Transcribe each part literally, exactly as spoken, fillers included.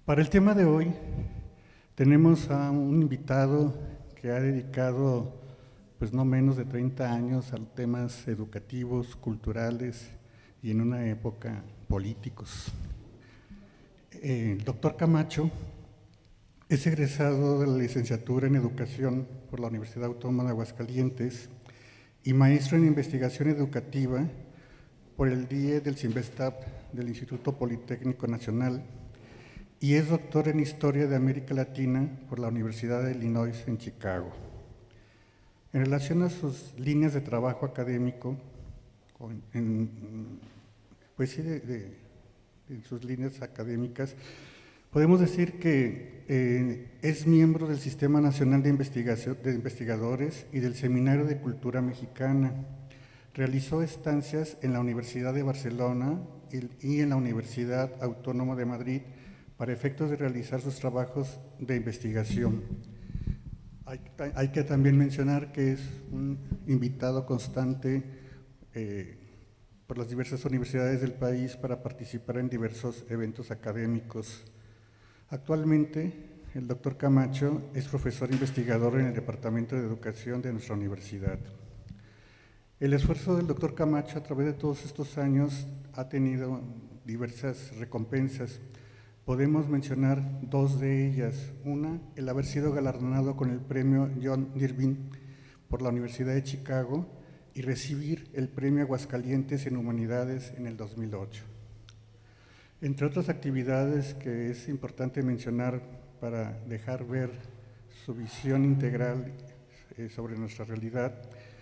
Para el tema de hoy tenemos a un invitado que ha dedicado pues no menos de treinta años a temas educativos, culturales y en una época políticos. El doctor Camacho es egresado de la licenciatura en Educación por la Universidad Autónoma de Aguascalientes y maestro en Investigación Educativa por el D I E del CINVESTAP del Instituto Politécnico Nacional y es doctor en Historia de América Latina por la Universidad de Illinois en Chicago. En relación a sus líneas de trabajo académico, en, pues sí, de, de, en sus líneas académicas, podemos decir que eh, es miembro del Sistema Nacional de, Investigación, de Investigadores y del Seminario de Cultura Mexicana. Realizó estancias en la Universidad de Barcelona y, y en la Universidad Autónoma de Madrid para efectos de realizar sus trabajos de investigación. Hay, hay que también mencionar que es un invitado constante eh, por las diversas universidades del país para participar en diversos eventos académicos. Actualmente, el doctor Camacho es profesor investigador en el Departamento de Educación de nuestra universidad. El esfuerzo del doctor Camacho a través de todos estos años ha tenido diversas recompensas. Podemos mencionar dos de ellas. Una, el haber sido galardonado con el premio John Irving por la Universidad de Chicago y recibir el premio Aguascalientes en Humanidades en el dos mil ocho. Entre otras actividades que es importante mencionar para dejar ver su visión integral eh, sobre nuestra realidad,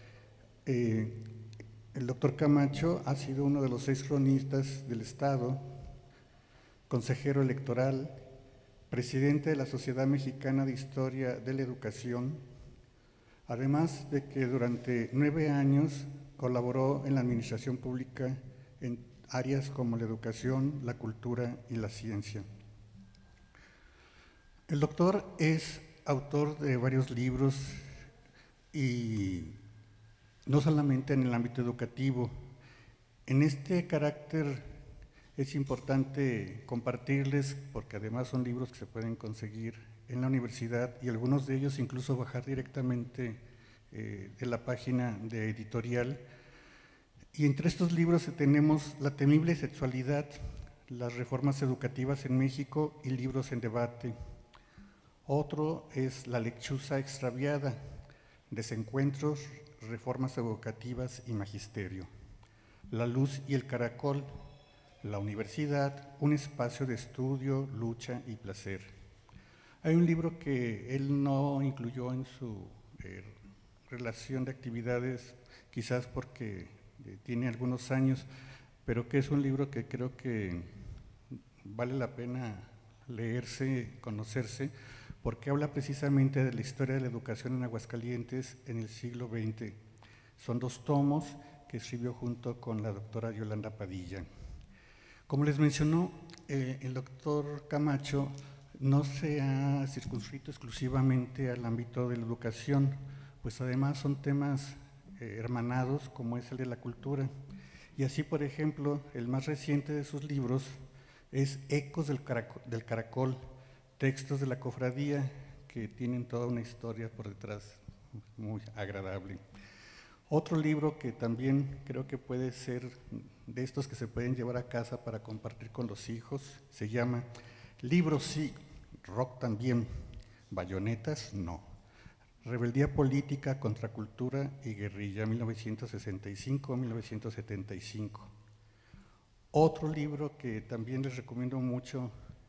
eh, el doctor Camacho ha sido uno de los seis cronistas del Estado, consejero electoral, presidente de la Sociedad Mexicana de Historia de la Educación, además de que durante nueve años colaboró en la administración pública en áreas como la educación, la cultura y la ciencia. El doctor es autor de varios libros y no solamente en el ámbito educativo. En este carácter es importante compartirles, porque además son libros que se pueden conseguir en la universidad y algunos de ellos incluso bajar directamente eh, de la página de editorial. Y entre estos libros tenemos La temible sexualidad, las reformas educativas en México y libros en debate. Otro es La lechuza extraviada, desencuentros, reformas educativas y magisterio. La luz y el caracol, la universidad, un espacio de estudio, lucha y placer. Hay un libro que él no incluyó en su eh, relación de actividades, quizás porque eh, tiene algunos años, pero que es un libro que creo que vale la pena leerse, conocerse, porque habla precisamente de la historia de la educación en Aguascalientes en el siglo veinte. Son dos tomos que escribió junto con la doctora Yolanda Padilla. Como les mencionó, eh, el doctor Camacho no se ha circunscrito exclusivamente al ámbito de la educación, pues además son temas eh, hermanados como es el de la cultura. Y así, por ejemplo, el más reciente de sus libros es Ecos del Caracol, del Caracol, textos de la cofradía que tienen toda una historia por detrás muy agradable. Otro libro que también creo que puede ser de estos que se pueden llevar a casa para compartir con los hijos, se llama Libros sí, rock también, bayonetas no. Rebeldía política, contracultura y guerrilla, mil novecientos sesenta y cinco a mil novecientos setenta y cinco. Otro libro que también les recomiendo mucho,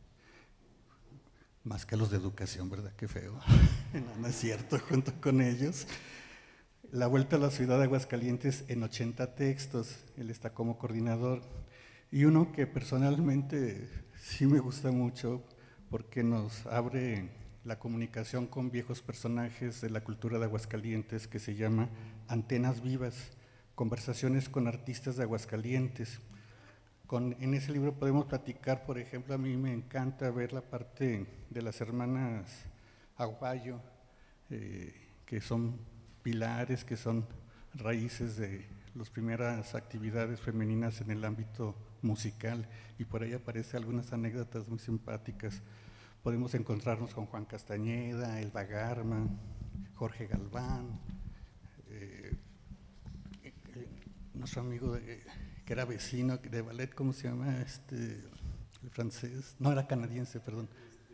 más que los de educación, ¿verdad? Qué feo. No, no es cierto, junto con ellos. La Vuelta a la Ciudad de Aguascalientes en ochenta textos, él está como coordinador. Y uno que personalmente sí me gusta mucho porque nos abre la comunicación con viejos personajes de la cultura de Aguascalientes, que se llama Antenas Vivas, conversaciones con artistas de Aguascalientes. Con, en ese libro podemos platicar, por ejemplo, a mí me encanta ver la parte de las hermanas Aguayo, eh, que son pilares, que son raíces de las primeras actividades femeninas en el ámbito musical, y por ahí aparecen algunas anécdotas muy simpáticas. Podemos encontrarnos con Juan Castañeda, Elba Garma, Jorge Galván, eh, eh, nuestro amigo de, que era vecino de ballet, ¿cómo se llama? Este, el francés, no, era canadiense, perdón.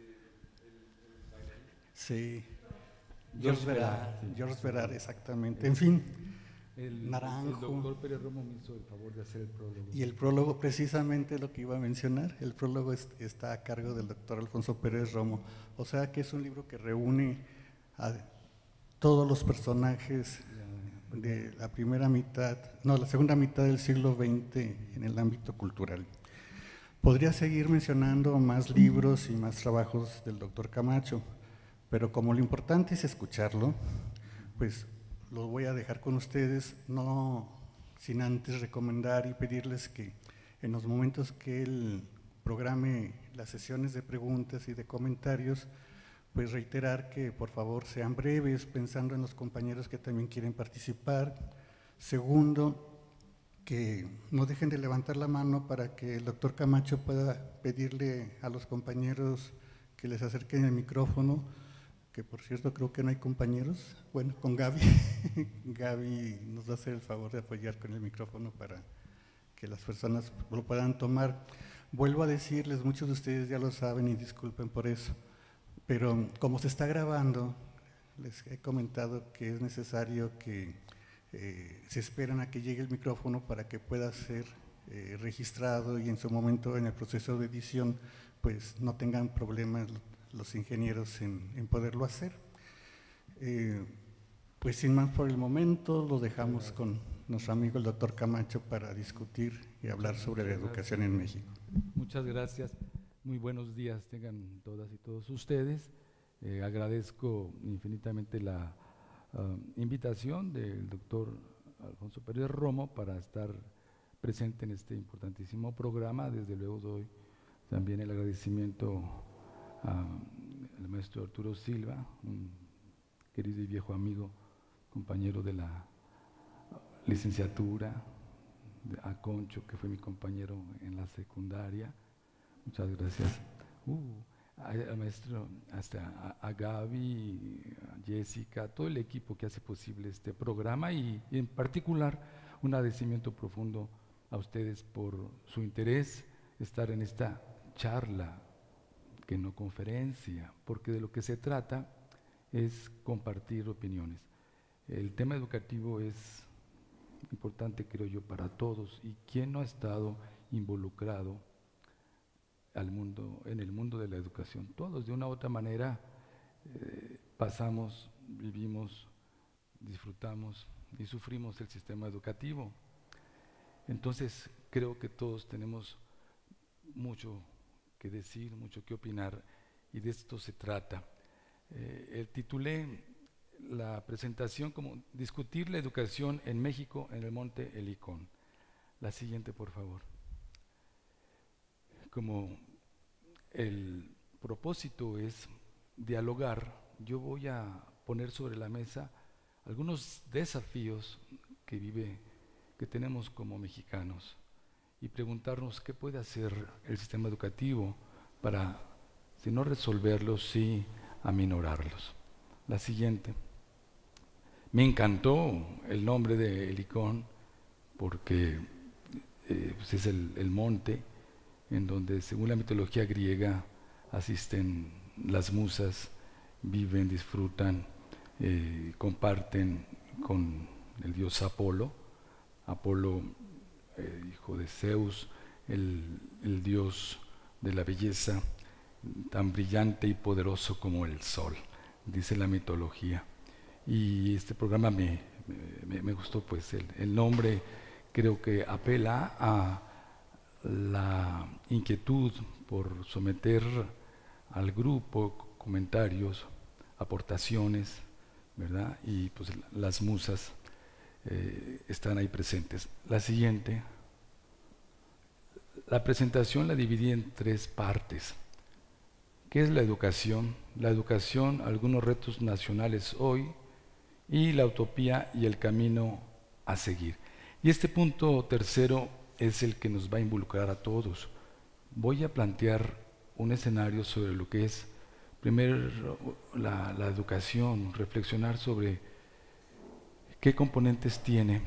Sí, Georges Verard, Georges Verard, exactamente. En fin, el, Naranjo. El doctor Pérez Romo me hizo el favor de hacer el prólogo. Y el prólogo, precisamente lo que iba a mencionar, el prólogo es, está a cargo del doctor Alfonso Pérez Romo. O sea que es un libro que reúne a todos los personajes de la primera mitad, no, la segunda mitad del siglo veinte en el ámbito cultural. Podría seguir mencionando más libros y más trabajos del doctor Camacho, pero como lo importante es escucharlo, pues lo voy a dejar con ustedes, no sin antes recomendar y pedirles que en los momentos que él programe las sesiones de preguntas y de comentarios, pues reiterar que por favor sean breves, pensando en los compañeros que también quieren participar. Segundo, que no dejen de levantar la mano para que el doctor Camacho pueda pedirle a los compañeros que les acerquen el micrófono, que por cierto creo que no hay compañeros, bueno, con Gaby, Gaby nos va a hacer el favor de apoyar con el micrófono para que las personas lo puedan tomar. Vuelvo a decirles, muchos de ustedes ya lo saben y disculpen por eso, pero como se está grabando, les he comentado que es necesario que eh, se esperan a que llegue el micrófono para que pueda ser eh, registrado y en su momento en el proceso de edición pues no tengan problemas los ingenieros en, en poderlo hacer. Eh, pues sin más por el momento, lo dejamos con nuestro amigo el doctor Camacho para discutir y hablar sobre la educación en México. Muchas gracias, muy buenos días tengan todas y todos ustedes. Eh, agradezco infinitamente la uh, invitación del doctor Alfonso Pérez Romo para estar presente en este importantísimo programa. Desde luego doy también el agradecimiento al maestro Arturo Silva, un querido y viejo amigo, compañero de la licenciatura, a Concho, que fue mi compañero en la secundaria. Muchas gracias. Uh, al maestro, hasta a, a Gaby, a Jessica, todo el equipo que hace posible este programa y, y en particular un agradecimiento profundo a ustedes por su interés, estar en esta charla, que no conferencia, porque de lo que se trata es compartir opiniones. El tema educativo es importante, creo yo, para todos, y quien no ha estado involucrado al mundo, en el mundo de la educación. Todos, de una u otra manera, eh, pasamos, vivimos, disfrutamos y sufrimos el sistema educativo. Entonces, creo que todos tenemos mucho que decir, mucho que opinar, y de esto se trata. Eh, titulé la presentación como Discutir la educación en México en el Monte Helicón. La siguiente, por favor. Como el propósito es dialogar, yo voy a poner sobre la mesa algunos desafíos que vive, que tenemos como mexicanos, y preguntarnos qué puede hacer el sistema educativo para, si no resolverlos, sí aminorarlos. La siguiente. Me encantó el nombre de Helicón porque eh, pues es el, el monte en donde, según la mitología griega, asisten las musas, viven, disfrutan, eh, comparten con el dios Apolo. Apolo, eh, hijo de Zeus, el, el dios de la belleza, tan brillante y poderoso como el sol, dice la mitología. Y este programa me, me, me gustó, pues el, el nombre creo que apela a la inquietud por someter al grupo comentarios, aportaciones, ¿verdad? Y pues las musas eh, están ahí presentes. La siguiente. La presentación la dividí en tres partes. ¿Qué es la educación? La educación, algunos retos nacionales hoy, y la utopía y el camino a seguir. Y este punto tercero es el que nos va a involucrar a todos. Voy a plantear un escenario sobre lo que es, primero, la, la educación, reflexionar sobre qué componentes tiene,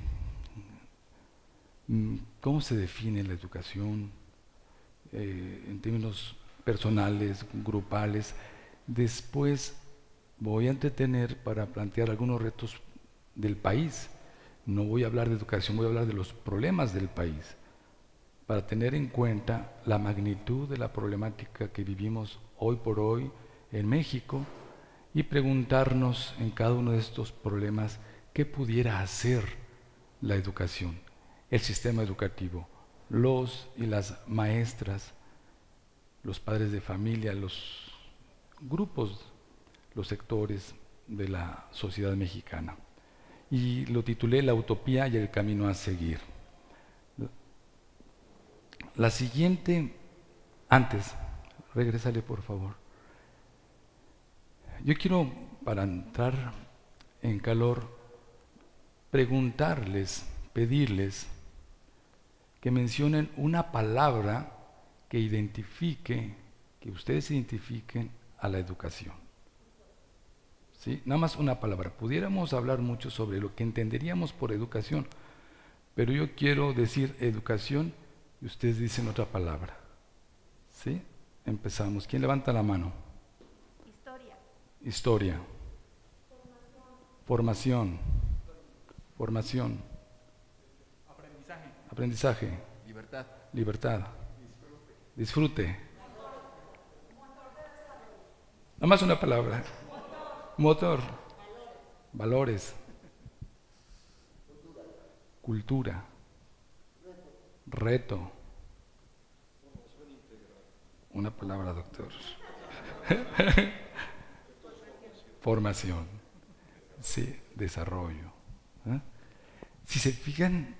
cómo se define la educación eh, en términos personales, grupales. Después voy a entretener para plantear algunos retos del país. No voy a hablar de educación, voy a hablar de los problemas del país, para tener en cuenta la magnitud de la problemática que vivimos hoy por hoy en México y preguntarnos en cada uno de estos problemas qué pudiera hacer la educación, el sistema educativo, los y las maestras, los padres de familia, los grupos, los sectores de la sociedad mexicana. Y lo titulé La utopía y el camino a seguir. La siguiente, antes, regrésale por favor. Yo quiero, para entrar en calor, preguntarles, pedirles que mencionen una palabra que identifique, que ustedes identifiquen a la educación. ¿Sí? Nada más una palabra. Pudiéramos hablar mucho sobre lo que entenderíamos por educación, pero yo quiero decir educación y ustedes dicen otra palabra. ¿Sí? Empezamos. ¿Quién levanta la mano? Historia. Historia. Formación. Formación. Aprendizaje. Aprendizaje. Libertad. Libertad. Disfrute. Disfrute. Nada más una palabra. Motor. Valores. Cultura. Reto. Una palabra, doctor. Formación. Sí, desarrollo. ¿Eh? Si se fijan,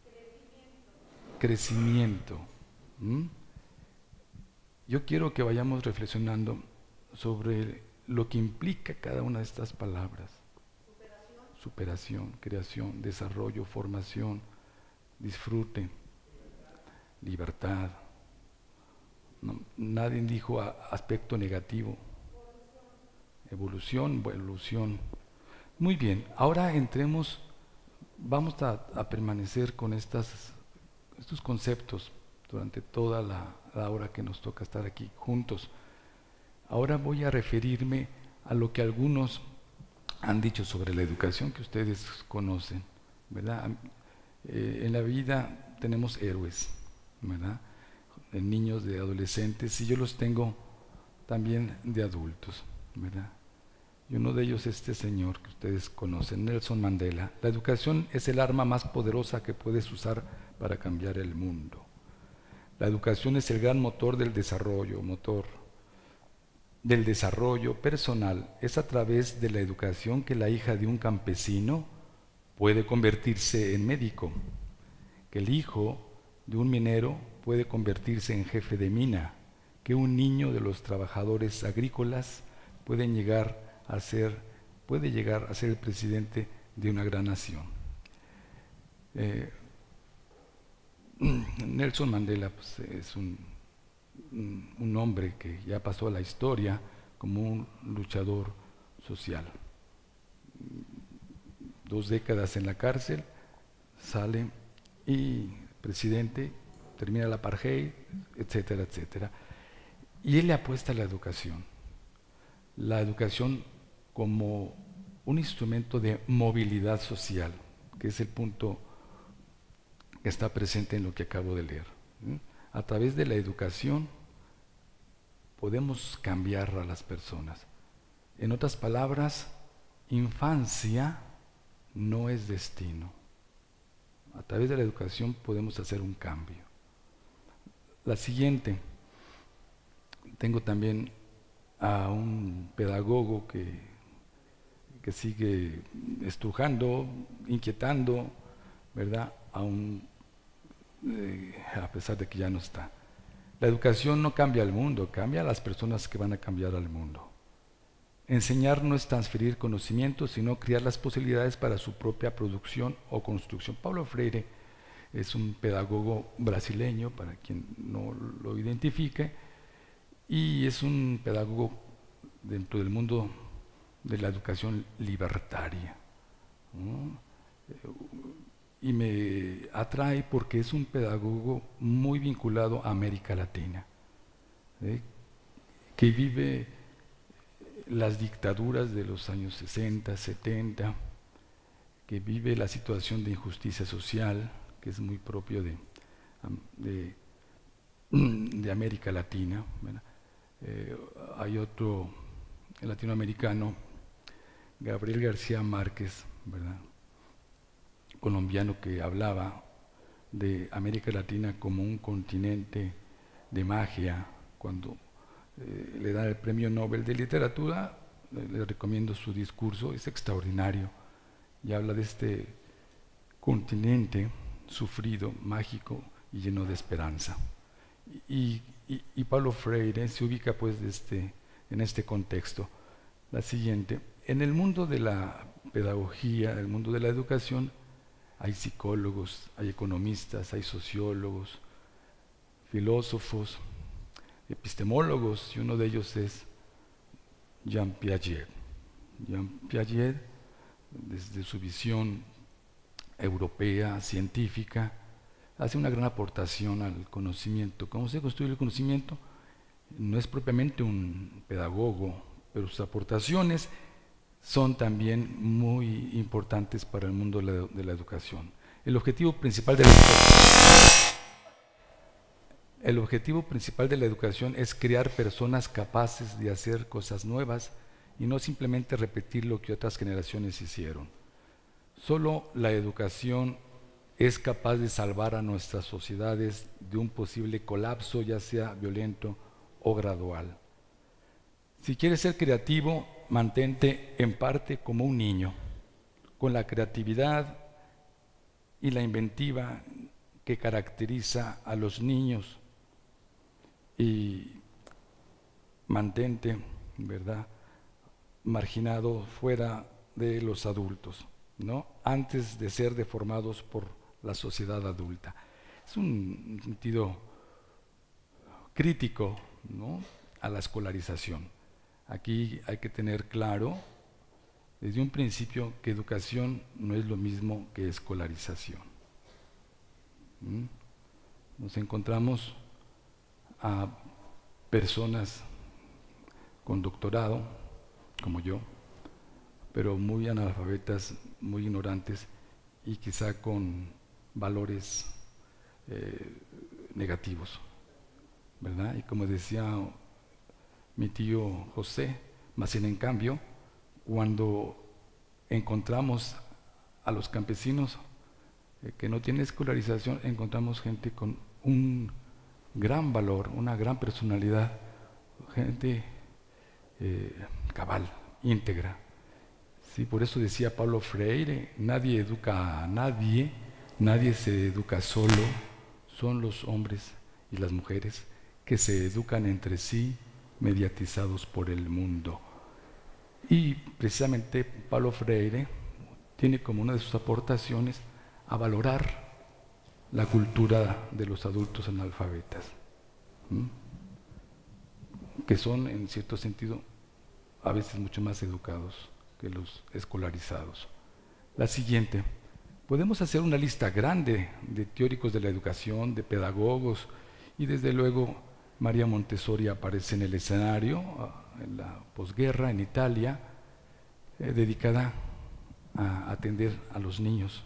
crecimiento. ¿Mm? Yo quiero que vayamos reflexionando sobre lo que implica cada una de estas palabras. Superación, Superación, creación, desarrollo, formación, disfrute, libertad. No, nadie dijo a, aspecto negativo. Evolución, evolución. Muy bien, ahora entremos, vamos a, a permanecer con estas, estos conceptos durante toda la, la hora que nos toca estar aquí juntos. Ahora voy a referirme a lo que algunos han dicho sobre la educación que ustedes conocen, ¿verdad? Eh, en la vida tenemos héroes, ¿verdad? De niños, de adolescentes, y yo los tengo también de adultos, ¿verdad? Y uno de ellos es este señor que ustedes conocen, Nelson Mandela. La educación es el arma más poderosa que puedes usar para cambiar el mundo. La educación es el gran motor del desarrollo, motor del desarrollo personal. Es a través de la educación que la hija de un campesino puede convertirse en médico, que el hijo de un minero puede convertirse en jefe de mina, que un niño de los trabajadores agrícolas puede llegar a ser, puede llegar a ser el presidente de una gran nación. Eh, Nelson Mandela pues, es un, un, un hombre que ya pasó a la historia como un luchador social. Dos décadas en la cárcel, sale y presidente, termina el apartheid, etcétera, etcétera. Y él le apuesta a la educación. La educación como un instrumento de movilidad social, que es el punto que está presente en lo que acabo de leer. A través de la educación podemos cambiar a las personas. En otras palabras, infancia no es destino. A través de la educación podemos hacer un cambio. La siguiente, tengo también a un pedagogo que, que sigue estrujando, inquietando, ¿verdad? A, un, eh, a pesar de que ya no está. La educación no cambia al mundo, cambia a las personas que van a cambiar al mundo. Enseñar no es transferir conocimientos, sino crear las posibilidades para su propia producción o construcción. Paulo Freire es un pedagogo brasileño, para quien no lo identifique, y es un pedagogo dentro del mundo de la educación libertaria, ¿no? Y me atrae porque es un pedagogo muy vinculado a América Latina, ¿eh? que vive las dictaduras de los años sesenta, setenta, que vive la situación de injusticia social, que es muy propio de, de, de América Latina. Eh, hay otro latinoamericano, Gabriel García Márquez, ¿verdad?, colombiano, que hablaba de América Latina como un continente de magia. Cuando eh, le dan el premio Nobel de Literatura, le, le recomiendo su discurso, es extraordinario, y habla de este continente sufrido, mágico y lleno de esperanza. Y, y, y Paulo Freire se ubica pues de este, en este contexto. La siguiente: en el mundo de la pedagogía, el mundo de la educación, hay psicólogos, hay economistas, hay sociólogos, filósofos, epistemólogos, y uno de ellos es Jean Piaget. Jean Piaget, desde su visión europea, científica, hace una gran aportación al conocimiento. ¿Cómo se construye el conocimiento? No es propiamente un pedagogo, pero sus aportaciones son también muy importantes para el mundo de la, de la educación. El objetivo principal de la educación, el objetivo principal de la educación es crear personas capaces de hacer cosas nuevas y no simplemente repetir lo que otras generaciones hicieron. Solo la educación es capaz de salvar a nuestras sociedades de un posible colapso, ya sea violento o gradual. Si quieres ser creativo, mantente en parte como un niño, con la creatividad y la inventiva que caracteriza a los niños, y mantente, ¿verdad?, marginado fuera de los adultos, ¿no?, antes de ser deformados por la sociedad adulta. Es un sentido crítico, ¿no?, a la escolarización. Aquí hay que tener claro desde un principio que educación no es lo mismo que escolarización. ¿Mm? Nos encontramos a personas con doctorado, como yo, pero muy analfabetas, muy ignorantes y quizá con valores eh, negativos, ¿verdad? Y como decía mi tío José, más sin en cambio, cuando encontramos a los campesinos eh, que no tienen escolarización, encontramos gente con un gran valor, una gran personalidad, gente eh, cabal, íntegra. Sí, por eso decía Paulo Freire, nadie educa a nadie, nadie se educa solo, son los hombres y las mujeres que se educan entre sí, mediatizados por el mundo. Y precisamente Paulo Freire tiene como una de sus aportaciones a valorar la cultura de los adultos analfabetas, ¿m? que son en cierto sentido a veces mucho más educados que los escolarizados. La siguiente: podemos hacer una lista grande de teóricos de la educación, de pedagogos, y desde luego María Montessori aparece en el escenario en la posguerra en Italia, eh, dedicada a atender a los niños.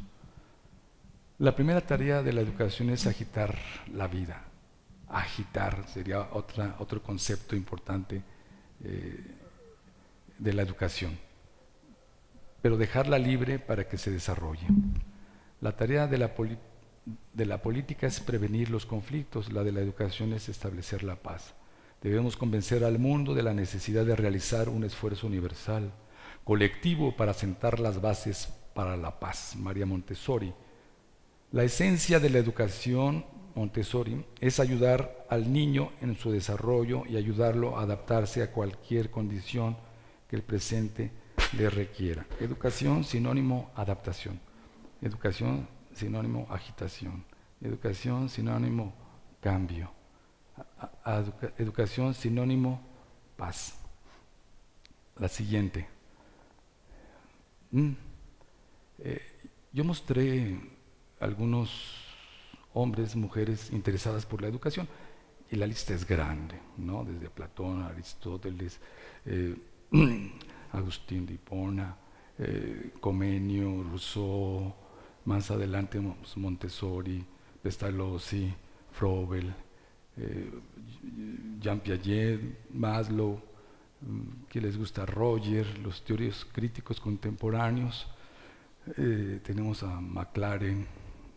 La primera tarea de la educación es agitar la vida. Agitar sería otra, otro concepto importante eh, de la educación, pero dejarla libre para que se desarrolle. La tarea de la, de la política es prevenir los conflictos, la de la educación es establecer la paz. Debemos convencer al mundo de la necesidad de realizar un esfuerzo universal, colectivo, para sentar las bases para la paz. María Montessori. La esencia de la educación Montessori es ayudar al niño en su desarrollo y ayudarlo a adaptarse a cualquier condición que el presente le requiera. Educación sinónimo adaptación, educación sinónimo agitación. Educación sinónimo cambio. A, a, educa, educación sinónimo paz. La siguiente. Mm. Eh, yo mostré algunos hombres, mujeres interesadas por la educación, y la lista es grande, ¿no? Desde Platón, Aristóteles, eh, Agustín de Hipona, eh, Comenio, Rousseau, más adelante Montessori, Pestalozzi, Froebel, eh, Jean Piaget, Maslow, que les gusta Roger, los teóricos críticos contemporáneos, eh, tenemos a Maclaren,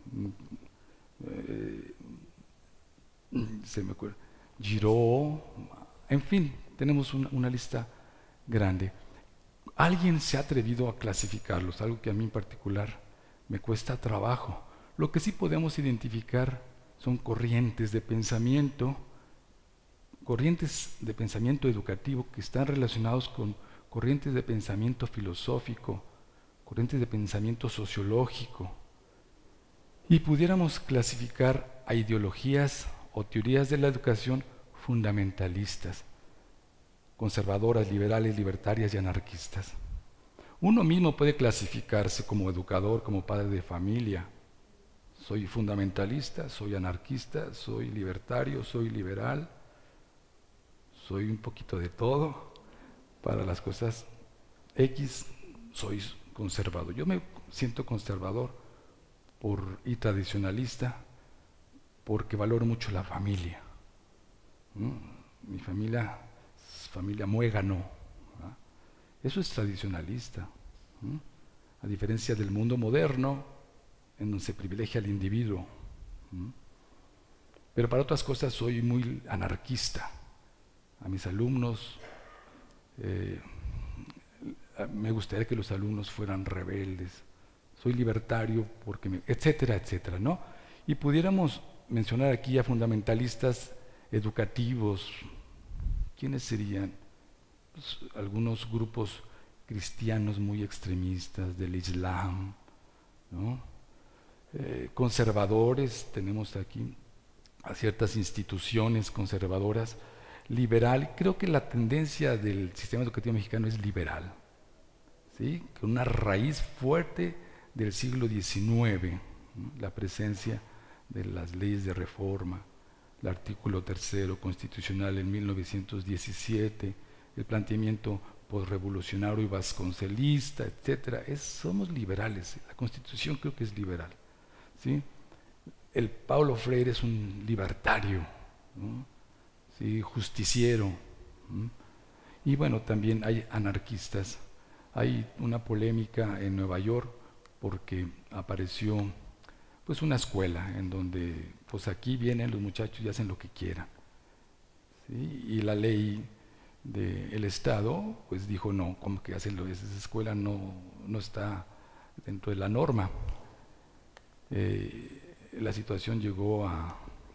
eh, se me acuerda, Giraud, en fin, tenemos una, una lista grande. Alguien se ha atrevido a clasificarlos, algo que a mí en particular me cuesta trabajo. Lo que sí podemos identificar son corrientes de pensamiento, corrientes de pensamiento educativo que están relacionados con corrientes de pensamiento filosófico, corrientes de pensamiento sociológico, y pudiéramos clasificar a ideologías o teorías de la educación fundamentalistas, conservadoras, liberales, libertarias y anarquistas. Uno mismo puede clasificarse como educador, como padre de familia. Soy fundamentalista, soy anarquista, soy libertario, soy liberal, soy un poquito de todo. Para las cosas X soy conservador. Yo me siento conservador por, y tradicionalista porque valoro mucho la familia. ¿Mm? Mi familia es familia muégano. ¿Ah? Eso es tradicionalista. ¿Mm? A diferencia del mundo moderno, en donde se privilegia al individuo. ¿Mm? Pero para otras cosas soy muy anarquista. A mis alumnos, eh, me gustaría que los alumnos fueran rebeldes. Soy libertario porque me, etcétera, etcétera, ¿no? Y pudiéramos mencionar aquí a fundamentalistas educativos. ¿Quiénes serían? Pues, algunos grupos cristianos muy extremistas del Islam, ¿no? Eh, conservadores, tenemos aquí a ciertas instituciones conservadoras, liberal. Creo que la tendencia del sistema educativo mexicano es liberal, ¿sí? Con una raíz fuerte del siglo diecinueve, ¿no? La presencia de las leyes de reforma, el artículo tercero constitucional en mil novecientos diecisiete, el planteamiento posrevolucionario y vasconcelista, etcétera. Es, somos liberales, la Constitución creo que es liberal, ¿sí? El Paulo Freire es un libertario, ¿no? ¿Sí? Justiciero, ¿no? Y bueno, también hay anarquistas. Hay una polémica en Nueva York porque apareció pues una escuela en donde pues aquí vienen los muchachos y hacen lo que quieran, ¿sí? Y la ley del Estado pues dijo no, como que hacen lo, esa escuela no, no está dentro de la norma. Eh, la situación llegó a,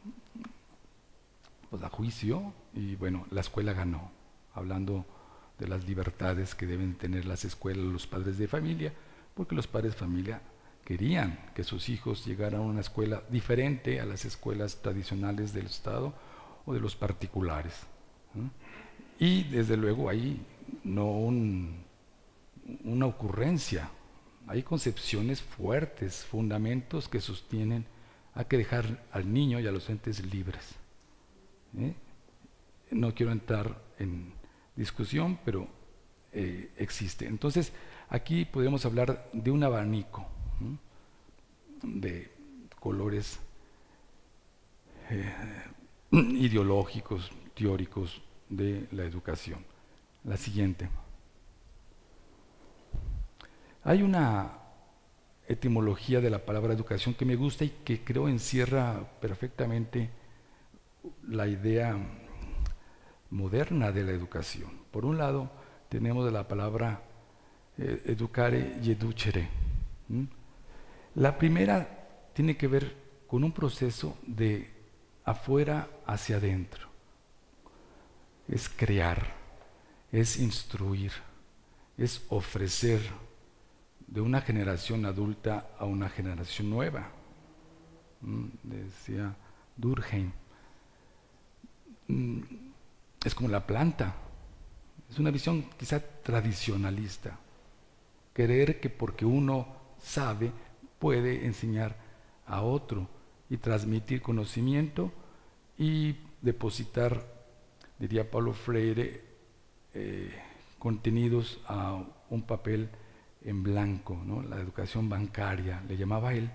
pues, a juicio y bueno, la escuela ganó, hablando de las libertades que deben tener las escuelas, los padres de familia, porque los padres de familia querían que sus hijos llegaran a una escuela diferente a las escuelas tradicionales del Estado o de los particulares, ¿no? Y desde luego ahí no un, una ocurrencia, hay concepciones fuertes, fundamentos que sostienen hay que dejar al niño y a los entes libres, ¿eh? No quiero entrar en discusión, pero eh, existe. Entonces, aquí podemos hablar de un abanico, ¿no? De colores eh, ideológicos, teóricos de la educación. La siguiente. Hay una etimología de la palabra educación que me gusta y que creo encierra perfectamente la idea moderna de la educación. Por un lado, tenemos de la palabra eh, educare y educere. ¿Mm? La primera tiene que ver con un proceso de afuera hacia adentro. Es crear, es instruir, es ofrecer de una generación adulta a una generación nueva. ¿m? Decía Durkheim. Mm, es como la planta, es una visión quizá tradicionalista, creer que porque uno sabe puede enseñar a otro y transmitir conocimiento y depositar, diría Paulo Freire, eh, contenidos a un papel en blanco, ¿no? La educación bancaria, le llamaba él.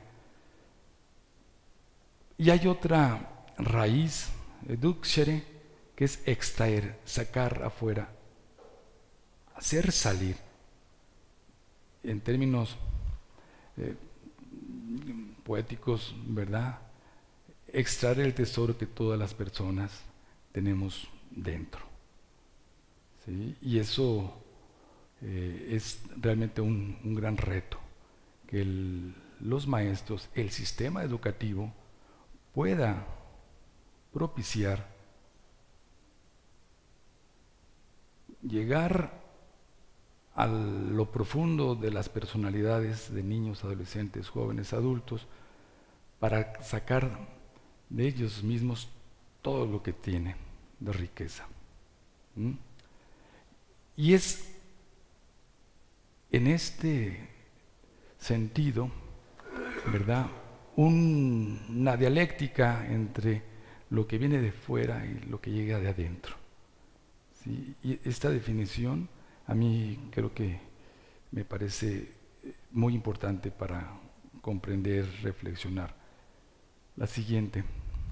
Y hay otra raíz, educere, que es extraer, sacar afuera, hacer salir. En términos eh, poéticos, ¿verdad? Extraer el tesoro que todas las personas tenemos dentro. ¿Sí? Y eso eh, es realmente un, un gran reto, que el, los maestros, el sistema educativo, pueda propiciar llegar a lo profundo de las personalidades de niños, adolescentes, jóvenes, adultos, para sacar de ellos mismos todo lo que tienen de riqueza. ¿Mm? Y es en este sentido, ¿verdad?, un, una dialéctica entre lo que viene de fuera y lo que llega de adentro. ¿Sí? Y esta definición a mí creo que me parece muy importante para comprender, reflexionar. La siguiente.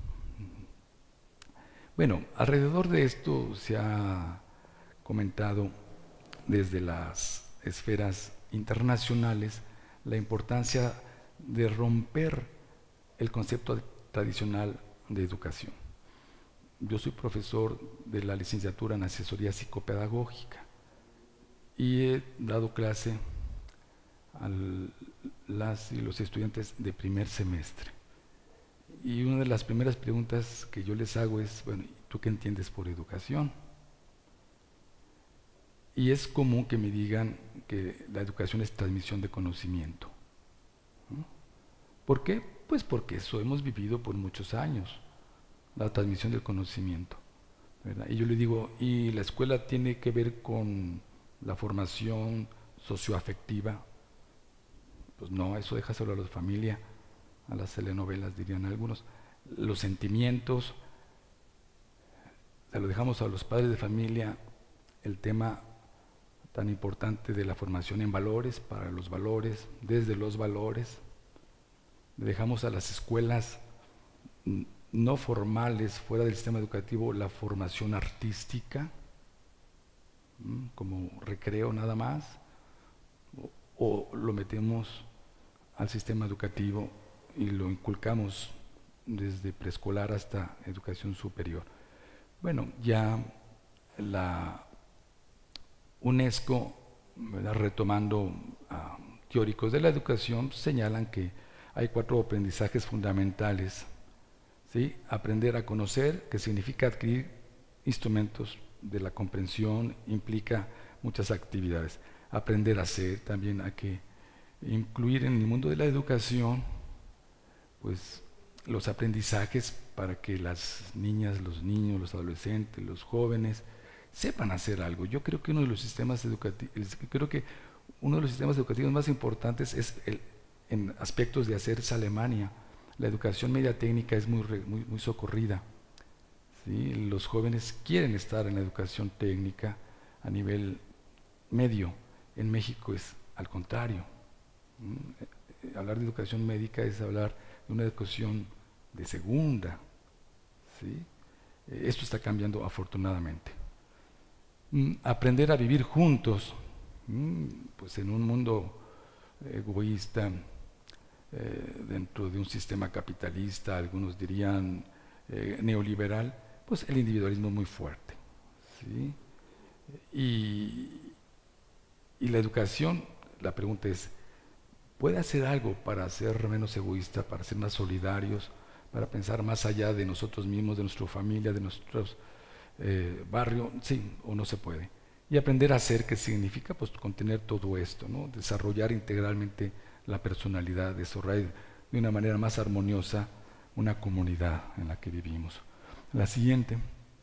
Bueno, alrededor de esto se ha comentado desde las esferas internacionales la importancia de romper el concepto tradicional de educación. Yo soy profesor de la licenciatura en asesoría psicopedagógica y he dado clase a las y los estudiantes de primer semestre. Y una de las primeras preguntas que yo les hago es, bueno, ¿tú qué entiendes por educación? Y es común que me digan que la educación es transmisión de conocimiento. ¿No? ¿Por qué? Pues porque eso hemos vivido por muchos años, la transmisión del conocimiento, ¿verdad? Y yo le digo, ¿y la escuela tiene que ver con la formación socioafectiva? Pues no, eso déjaselo a la familia, a las telenovelas, dirían algunos. Los sentimientos, se lo dejamos a los padres de familia, el tema tan importante de la formación en valores, para los valores, desde los valores. Le dejamos a las escuelas no formales, fuera del sistema educativo, la formación artística, como recreo nada más, o, o lo metemos al sistema educativo y lo inculcamos desde preescolar hasta educación superior. Bueno, ya la UNESCO, ¿verdad?, retomando uh, teóricos de la educación, señalan que hay cuatro aprendizajes fundamentales. ¿Sí? Aprender a conocer, que significa adquirir instrumentos de la comprensión, implica muchas actividades. Aprender a ser, también hay que incluir en el mundo de la educación pues los aprendizajes para que las niñas, los niños, los adolescentes, los jóvenes sepan hacer algo. Yo creo que uno de los sistemas educativos, creo que uno de los sistemas educativos más importantes es el, en aspectos de hacer es Alemania. La educación media técnica es muy, muy, muy socorrida. ¿Sí? Los jóvenes quieren estar en la educación técnica a nivel medio. En México es al contrario. ¿Mm? Hablar de educación médica es hablar de una educación de segunda. ¿Sí? Esto está cambiando afortunadamente. Mm, aprender a vivir juntos, mm, pues en un mundo egoísta, eh, dentro de un sistema capitalista, algunos dirían eh, neoliberal, pues el individualismo es muy fuerte. ¿Sí? Y, y la educación, la pregunta es, ¿puede hacer algo para ser menos egoísta, para ser más solidarios, para pensar más allá de nosotros mismos, de nuestra familia, de nuestros eh, barrios? Sí, o no se puede. Y aprender a ser, ¿qué significa? Pues contener todo esto, ¿no? Desarrollar integralmente la personalidad, desarrollar de una manera más armoniosa una comunidad en la que vivimos. La siguiente.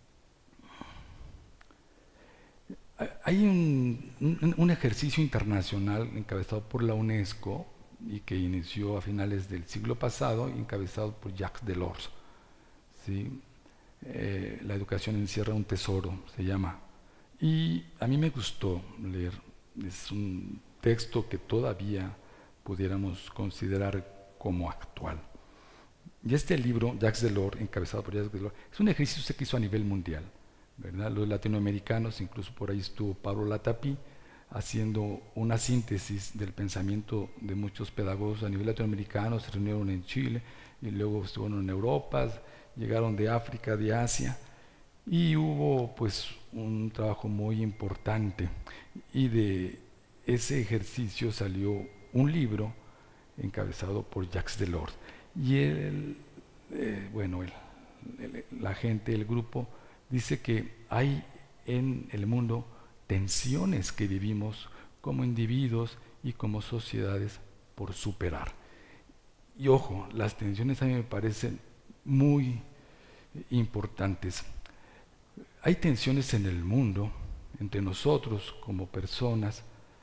Hay un, un, un ejercicio internacional encabezado por la UNESCO y que inició a finales del siglo pasado, encabezado por Jacques Delors. ¿Sí? Eh, la educación encierra un tesoro, se llama. Y a mí me gustó leer. Es un texto que todavía pudiéramos considerar como actual. Y este libro, Jacques Delors, encabezado por Jacques Delors, es un ejercicio que se hizo a nivel mundial, ¿verdad? Los latinoamericanos, incluso por ahí estuvo Pablo Latapí, haciendo una síntesis del pensamiento de muchos pedagogos a nivel latinoamericano, se reunieron en Chile, y luego estuvieron en Europa, llegaron de África, de Asia, y hubo pues un trabajo muy importante, y de ese ejercicio salió un libro encabezado por Jacques Delors. Y él, eh, bueno, él, el, la gente, el grupo, dice que hay en el mundo tensiones que vivimos como individuos y como sociedades por superar. Y ojo, las tensiones a mí me parecen muy importantes. Hay tensiones en el mundo, entre nosotros como personas,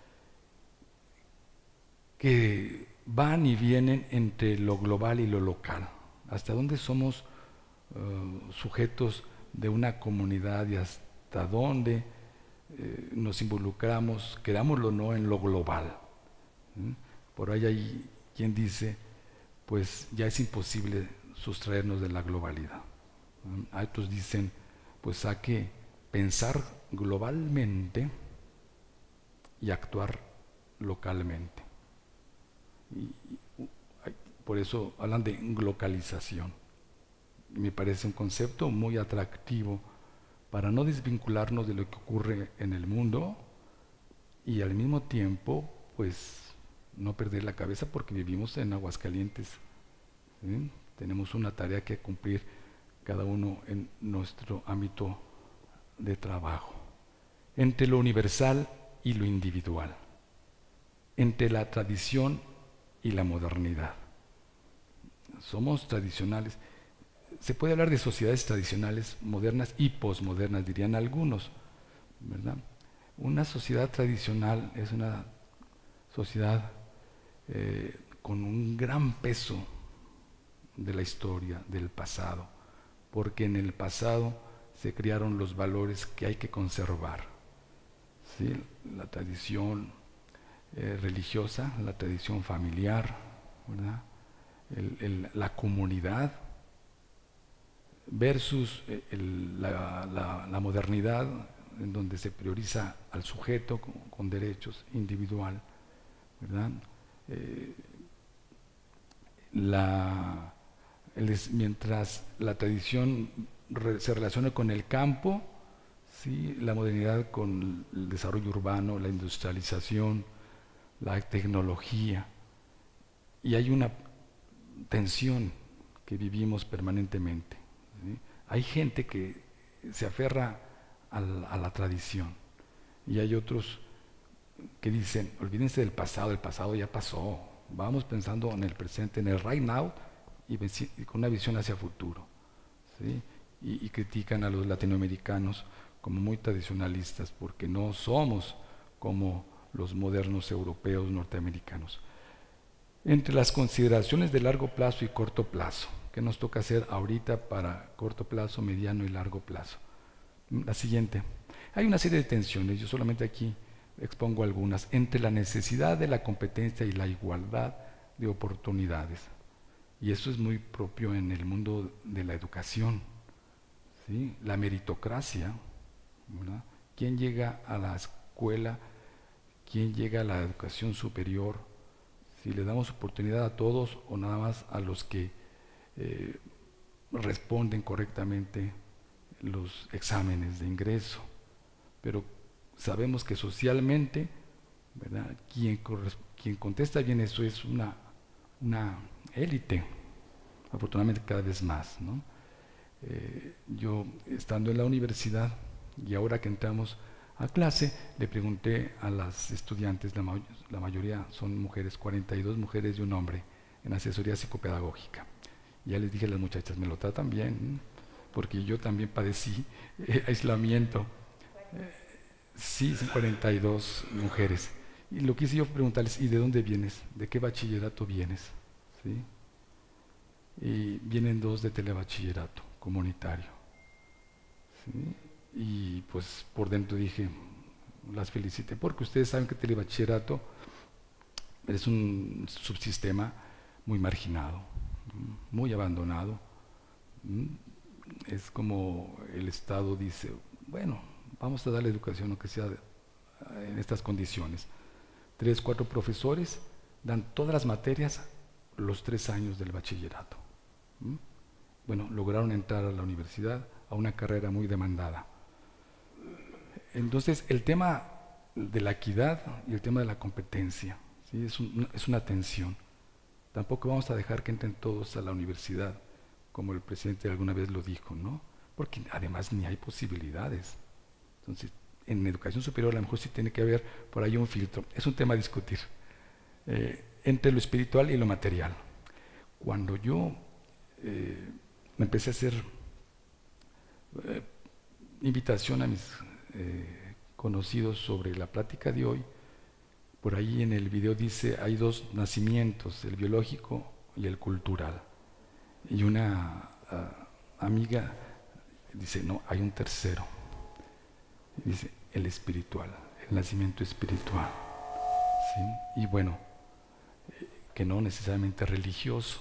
que van y vienen entre lo global y lo local. Hasta dónde somos uh, sujetos de una comunidad y hasta dónde eh, nos involucramos, querámoslo o no, en lo global. ¿Mm? Por ahí hay quien dice, pues ya es imposible sustraernos de la globalidad. ¿Mm? Otros dicen, pues hay que pensar globalmente y actuar localmente. Y, y, por eso hablan de glocalización. Me parece un concepto muy atractivo para no desvincularnos de lo que ocurre en el mundo y al mismo tiempo, pues, no perder la cabeza porque vivimos en Aguascalientes. ¿Sí? Tenemos una tarea que cumplir cada uno en nuestro ámbito de trabajo. Entre lo universal y lo individual. Entre la tradición y la modernidad. Somos tradicionales. Se puede hablar de sociedades tradicionales, modernas y posmodernas, dirían algunos, ¿verdad? Una sociedad tradicional es una sociedad eh, con un gran peso de la historia, del pasado, porque en el pasado se crearon los valores que hay que conservar. ¿Sí? La tradición Eh, religiosa, la tradición familiar, ¿verdad? El, el, la comunidad versus el, la, la, la modernidad en donde se prioriza al sujeto con, con derechos individual, ¿verdad? Eh, la, el, mientras la tradición re, se relaciona con el campo, ¿sí? La modernidad con el desarrollo urbano, la industrialización, la tecnología, y hay una tensión que vivimos permanentemente. ¿Sí? Hay gente que se aferra a la, a la tradición y hay otros que dicen, olvídense del pasado, el pasado ya pasó, vamos pensando en el presente, en el right now y, y con una visión hacia futuro. ¿Sí? Y, y critican a los latinoamericanos como muy tradicionalistas porque no somos como los modernos europeos norteamericanos. Entre las consideraciones de largo plazo y corto plazo, ¿qué nos toca hacer ahorita para corto plazo, mediano y largo plazo? La siguiente. Hay una serie de tensiones, yo solamente aquí expongo algunas, entre la necesidad de la competencia y la igualdad de oportunidades. Y eso es muy propio en el mundo de la educación. ¿Sí? La meritocracia, ¿verdad? ¿Quién llega a la escuela? ¿Quién llega a la educación superior? Si le damos oportunidad a todos o nada más a los que eh, responden correctamente los exámenes de ingreso. Pero sabemos que socialmente, ¿verdad? Quien, quien contesta bien eso es una, una élite, afortunadamente cada vez más, ¿no? Eh, yo estando en la universidad y ahora que entramos a clase, le pregunté a las estudiantes, la, ma la mayoría son mujeres, cuarenta y dos mujeres y un hombre, en asesoría psicopedagógica. Ya les dije a las muchachas, me lo tratan bien, porque yo también padecí eh, aislamiento. Eh, sí, son cuarenta y dos mujeres. Y lo que hice yo fue preguntarles, ¿y de dónde vienes? ¿De qué bachillerato vienes? ¿Sí? Y vienen dos de telebachillerato comunitario. ¿Sí? Y pues por dentro dije, las felicité, porque ustedes saben que telebachillerato es un subsistema muy marginado, muy abandonado. Es como el Estado dice, bueno, vamos a darle educación, aunque sea en estas condiciones. Tres, cuatro profesores dan todas las materias los tres años del bachillerato. Bueno, lograron entrar a la universidad, a una carrera muy demandada. Entonces, el tema de la equidad y el tema de la competencia, ¿sí? es, un, es una tensión. Tampoco vamos a dejar que entren todos a la universidad, como el presidente alguna vez lo dijo, ¿no? Porque además ni hay posibilidades. Entonces, en educación superior a lo mejor sí tiene que haber por ahí un filtro. Es un tema a discutir, eh, entre lo espiritual y lo material. Cuando yo eh, me empecé a hacer eh, invitación a mis eh, conocidos sobre la plática de hoy, por ahí en el video dice, hay dos nacimientos, el biológico y el cultural. Y una uh, amiga dice, no, hay un tercero. Y dice, el espiritual, el nacimiento espiritual. ¿Sí? Y bueno, eh, que no necesariamente religioso.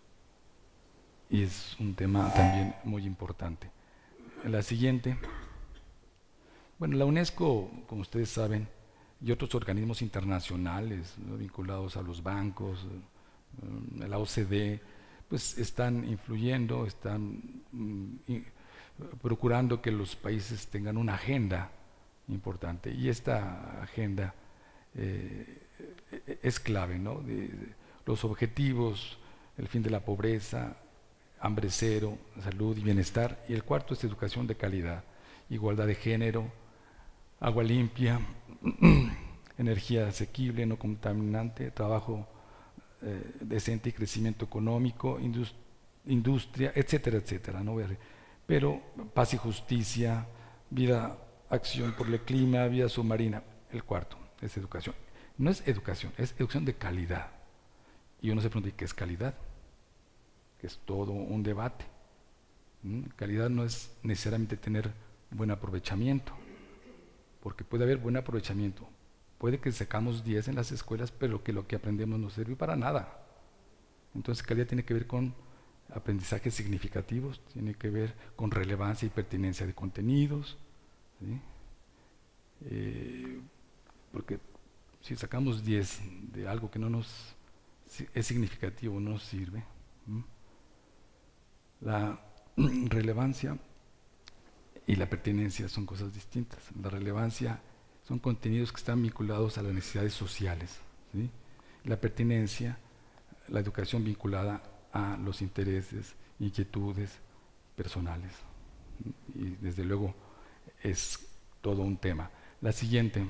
Y es un tema también muy importante. La siguiente. Bueno, la UNESCO, como ustedes saben, y otros organismos internacionales, ¿no?, vinculados a los bancos, eh, la O C D, pues están influyendo, están mm, y, procurando que los países tengan una agenda importante. Y esta agenda eh, es clave, ¿no? De, de los objetivos, el fin de la pobreza, hambre cero, salud y bienestar. Y el cuarto es educación de calidad, igualdad de género, agua limpia, energía asequible, no contaminante, trabajo eh, decente y crecimiento económico, indust industria, etcétera, etcétera. ¿No? Pero paz y justicia, vida, acción por el clima, vida submarina. El cuarto es educación. No es educación, es educación de calidad. Y uno se pregunta, ¿qué es calidad? Que es todo un debate. ¿Mm? Calidad no es necesariamente tener buen aprovechamiento, porque puede haber buen aprovechamiento. Puede que sacamos diez en las escuelas, pero que lo que aprendemos no sirve para nada. Entonces, calidad tiene que ver con aprendizajes significativos, tiene que ver con relevancia y pertinencia de contenidos, ¿sí? Eh, porque si sacamos diez de algo que no nos es significativo, no nos sirve. ¿Mm? La relevancia y la pertinencia son cosas distintas. La relevancia son contenidos que están vinculados a las necesidades sociales, ¿sí? La pertinencia, la educación vinculada a los intereses, inquietudes personales. Y desde luego es todo un tema. La siguiente,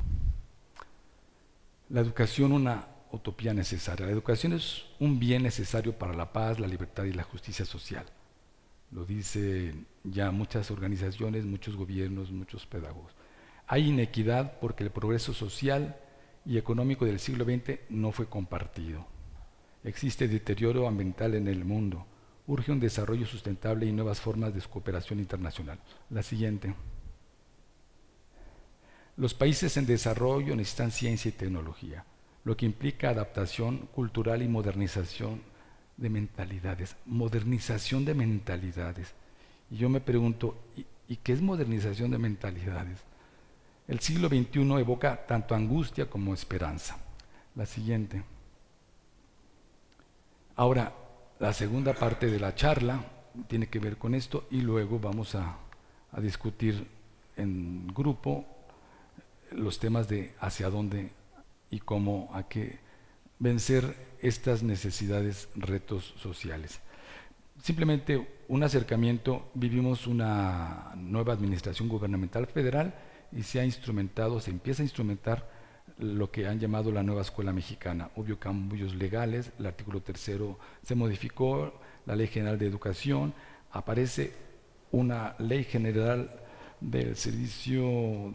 la educación, una utopía necesaria. La educación es un bien necesario para la paz, la libertad y la justicia social. Lo dicen ya muchas organizaciones, muchos gobiernos, muchos pedagogos. Hay inequidad porque el progreso social y económico del siglo veinte no fue compartido. Existe deterioro ambiental en el mundo. Urge un desarrollo sustentable y nuevas formas de cooperación internacional. La siguiente. Los países en desarrollo necesitan ciencia y tecnología, lo que implica adaptación cultural y modernización de mentalidades. Modernización de mentalidades. Y yo me pregunto, ¿y, ¿y qué es modernización de mentalidades? El siglo veintiuno evoca tanto angustia como esperanza. La siguiente. Ahora, la segunda parte de la charla tiene que ver con esto y luego vamos a, a discutir en grupo los temas de hacia dónde y cómo hay que vencer estas necesidades, retos sociales. Simplemente un acercamiento, vivimos una nueva administración gubernamental federal y se ha instrumentado, se empieza a instrumentar lo que han llamado la nueva escuela mexicana. Hubo cambios legales, el artículo tercero se modificó, la Ley General de Educación, aparece una Ley General del Servicio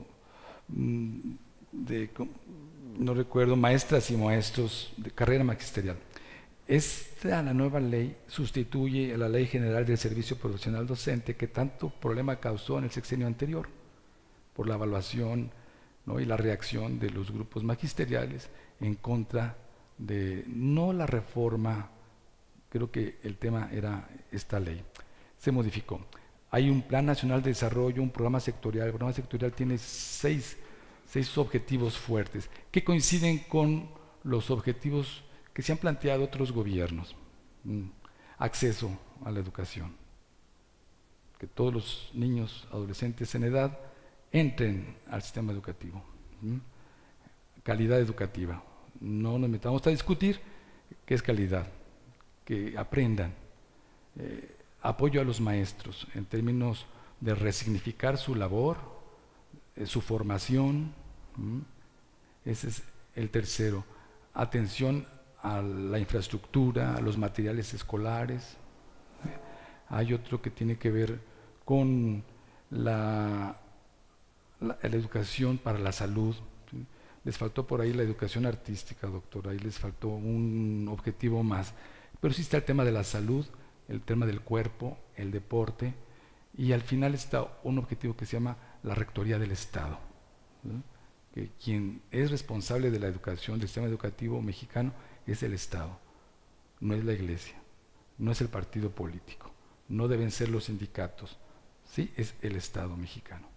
de, no recuerdo, maestras y maestros de carrera magisterial. Esta, la nueva ley, sustituye a la Ley General del Servicio Profesional Docente, que tanto problema causó en el sexenio anterior, por la evaluación, ¿no?, y la reacción de los grupos magisteriales en contra de, no la reforma, creo que el tema era esta ley. Se modificó. Hay un Plan Nacional de Desarrollo, un programa sectorial. El programa sectorial tiene seis, seis objetivos fuertes, que coinciden con los objetivos que se han planteado otros gobiernos. Mm. Acceso a la educación, que todos los niños, adolescentes en edad, entren al sistema educativo. ¿Mm? Calidad educativa. No nos metamos a discutir qué es calidad, que aprendan. Eh, apoyo a los maestros en términos de resignificar su labor, eh, su formación. ¿Mm? Ese es el tercero. Atención a la infraestructura, a los materiales escolares. Hay otro que tiene que ver con la La, la educación para la salud. ¿Sí? Les faltó por ahí la educación artística, doctor, ahí les faltó un objetivo más. Pero sí está el tema de la salud, el tema del cuerpo, el deporte, y al final está un objetivo que se llama la Rectoría del Estado. ¿Sí? Que quien es responsable de la educación, del sistema educativo mexicano, es el Estado, no es la Iglesia, no es el partido político, no deben ser los sindicatos, sí, es el Estado mexicano.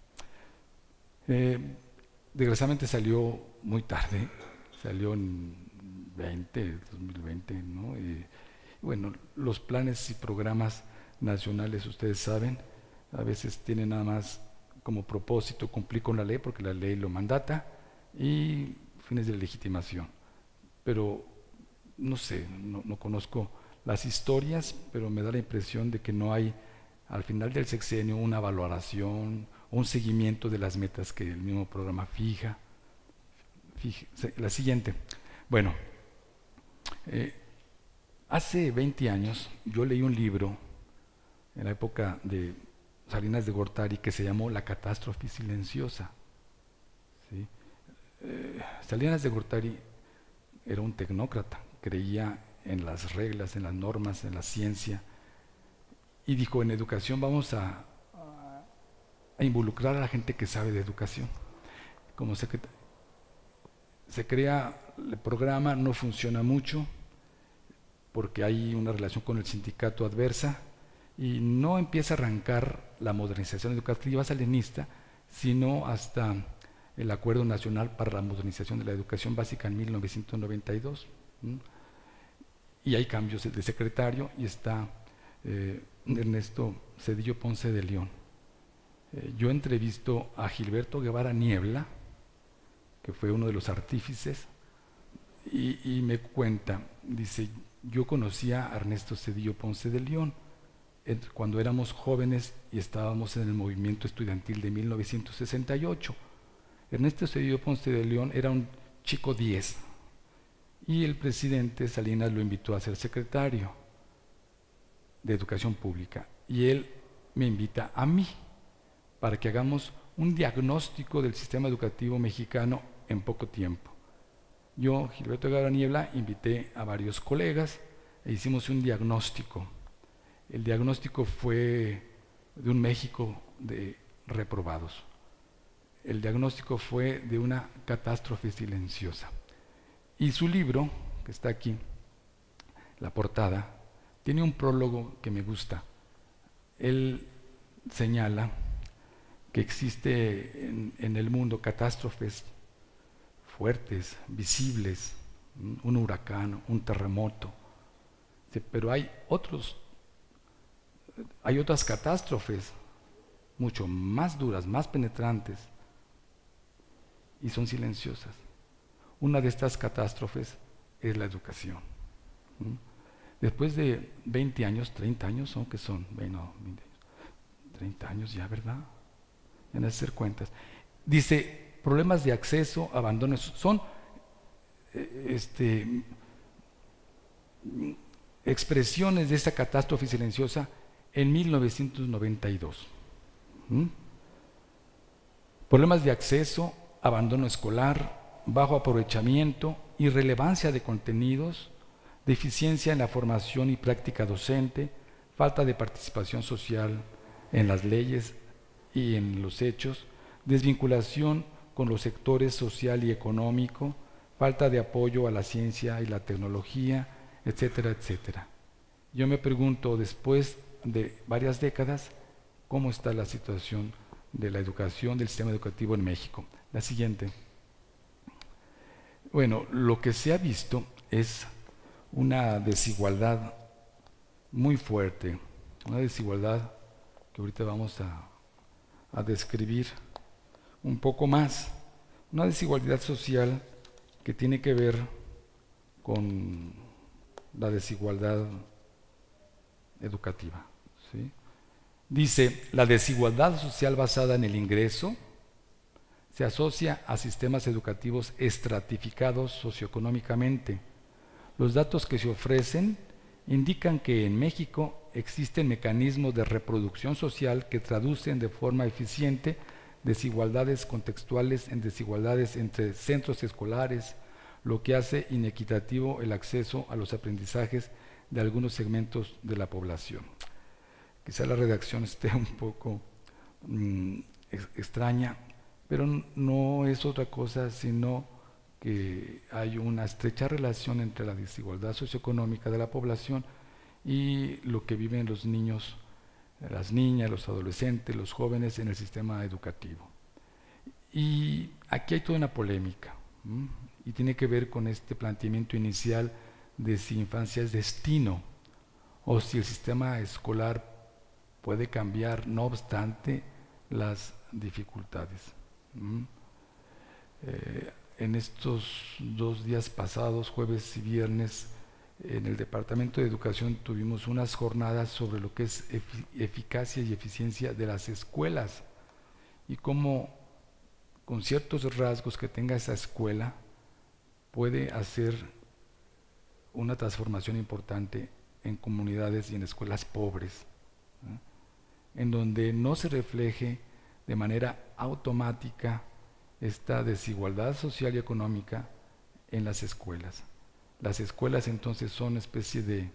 Eh, desgraciadamente salió muy tarde, salió en dos mil veinte, ¿no? Eh, bueno, los planes y programas nacionales, ustedes saben, a veces tienen nada más como propósito cumplir con la ley, porque la ley lo mandata, y fines de legitimación. Pero no sé, no, no conozco las historias, pero me da la impresión de que no hay al final del sexenio una valoración, un seguimiento de las metas que el mismo programa fija. Fija la siguiente. Bueno, eh, hace veinte años yo leí un libro en la época de Salinas de Gortari que se llamó La catástrofe silenciosa. ¿Sí? Eh, Salinas de Gortari era un tecnócrata, creía en las reglas, en las normas, en la ciencia, y dijo: en educación vamos a a involucrar a la gente que sabe de educación. Como se, se crea el programa, no funciona mucho porque hay una relación con el sindicato adversa y no empieza a arrancar la modernización educativa salinista, sino hasta el Acuerdo Nacional para la Modernización de la Educación Básica en mil novecientos noventa y dos. ¿Mm? Y hay cambios de secretario y está eh, Ernesto Zedillo Ponce de León. Eh, yo entrevisto a Gilberto Guevara Niebla, que fue uno de los artífices, y, y me cuenta, dice: yo conocía a Ernesto Zedillo Ponce de León eh, cuando éramos jóvenes y estábamos en el movimiento estudiantil de mil novecientos sesenta y ocho. Ernesto Zedillo Ponce de León era un chico diez y el presidente Salinas lo invitó a ser secretario de Educación Pública y él me invita a mí para que hagamos un diagnóstico del sistema educativo mexicano en poco tiempo. Yo, Gilberto Guevara Niebla, invité a varios colegas e hicimos un diagnóstico. El diagnóstico fue de un México de reprobados. El diagnóstico fue de una catástrofe silenciosa. Y su libro, que está aquí, la portada, tiene un prólogo que me gusta. Él señala que existe en, en el mundo catástrofes fuertes, visibles, un huracán, un terremoto, pero hay otros, hay otras catástrofes mucho más duras, más penetrantes, y son silenciosas. Una de estas catástrofes es la educación. Después de veinte años, treinta años, ¿son que son? Bueno, treinta años ya, ¿verdad? En hacer cuentas. Dice, problemas de acceso, abandono, son eh, este, expresiones de esta catástrofe silenciosa en mil novecientos noventa y dos. ¿Mm? Problemas de acceso, abandono escolar, bajo aprovechamiento, irrelevancia de contenidos, deficiencia en la formación y práctica docente, falta de participación social en las leyes y en los hechos, desvinculación con los sectores social y económico, falta de apoyo a la ciencia y la tecnología, etcétera, etcétera. Yo me pregunto, después de varias décadas, ¿cómo está la situación de la educación, del sistema educativo en México? La siguiente. Bueno, lo que se ha visto es una desigualdad muy fuerte, una desigualdad que ahorita vamos a, a describir un poco más, una desigualdad social que tiene que ver con la desigualdad educativa, ¿sí? Dice, la desigualdad social basada en el ingreso se asocia a sistemas educativos estratificados socioeconómicamente. Los datos que se ofrecen indican que en México existen mecanismos de reproducción social que traducen de forma eficiente desigualdades contextuales en desigualdades entre centros escolares, lo que hace inequitativo el acceso a los aprendizajes de algunos segmentos de la población. Quizá la redacción esté un poco mmm, ex extraña, pero no es otra cosa sino que hay una estrecha relación entre la desigualdad socioeconómica de la población y lo que viven los niños, las niñas, los adolescentes, los jóvenes en el sistema educativo. Y aquí hay toda una polémica, ¿m? y tiene que ver con este planteamiento inicial de si infancia es destino o si el sistema escolar puede cambiar no obstante las dificultades. ¿m? Eh, en estos dos días pasados, jueves y viernes, en el Departamento de Educación tuvimos unas jornadas sobre lo que es efic eficacia y eficiencia de las escuelas y cómo con ciertos rasgos que tenga esa escuela puede hacer una transformación importante en comunidades y en escuelas pobres, ¿eh? en donde no se refleje de manera automática esta desigualdad social y económica en las escuelas. Las escuelas entonces son una especie de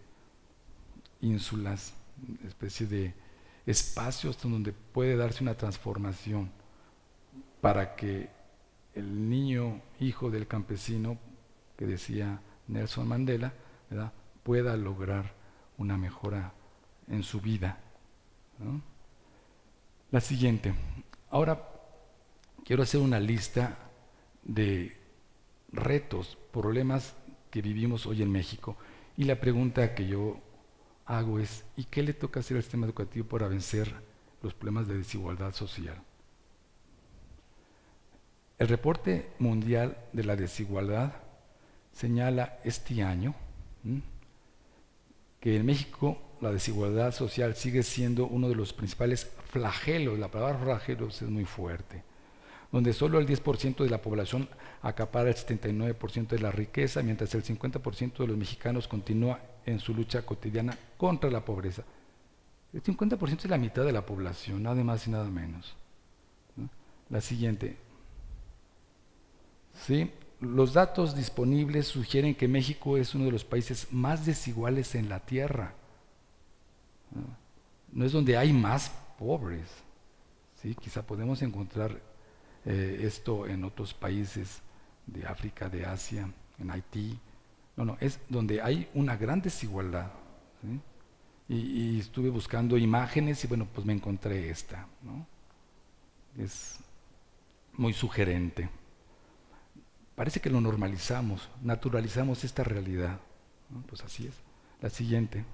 ínsulas, especie de espacios donde puede darse una transformación para que el niño hijo del campesino, que decía Nelson Mandela, ¿verdad?, pueda lograr una mejora en su vida, ¿no? La siguiente. Ahora quiero hacer una lista de retos, problemas que vivimos hoy en México. Y la pregunta que yo hago es, ¿y qué le toca hacer al sistema educativo para vencer los problemas de desigualdad social? El reporte mundial de la desigualdad señala este año ¿m? que en México la desigualdad social sigue siendo uno de los principales flagelos. La palabra flagelos es muy fuerte, donde solo el diez por ciento de la población acapara el setenta y nueve por ciento de la riqueza, mientras el cincuenta por ciento de los mexicanos continúa en su lucha cotidiana contra la pobreza. El cincuenta por ciento es la mitad de la población, nada más y nada menos, ¿no? La siguiente. ¿Sí? Los datos disponibles sugieren que México es uno de los países más desiguales en la tierra. ¿No? No es donde hay más pobres. ¿Sí? Quizá podemos encontrar eh, esto en otros países de África, de Asia, en Haití. No, no, es donde hay una gran desigualdad. ¿Sí? Y, y estuve buscando imágenes y bueno, pues me encontré esta, ¿no? Es muy sugerente. Parece que lo normalizamos, naturalizamos esta realidad, ¿no? Pues así es. La siguiente.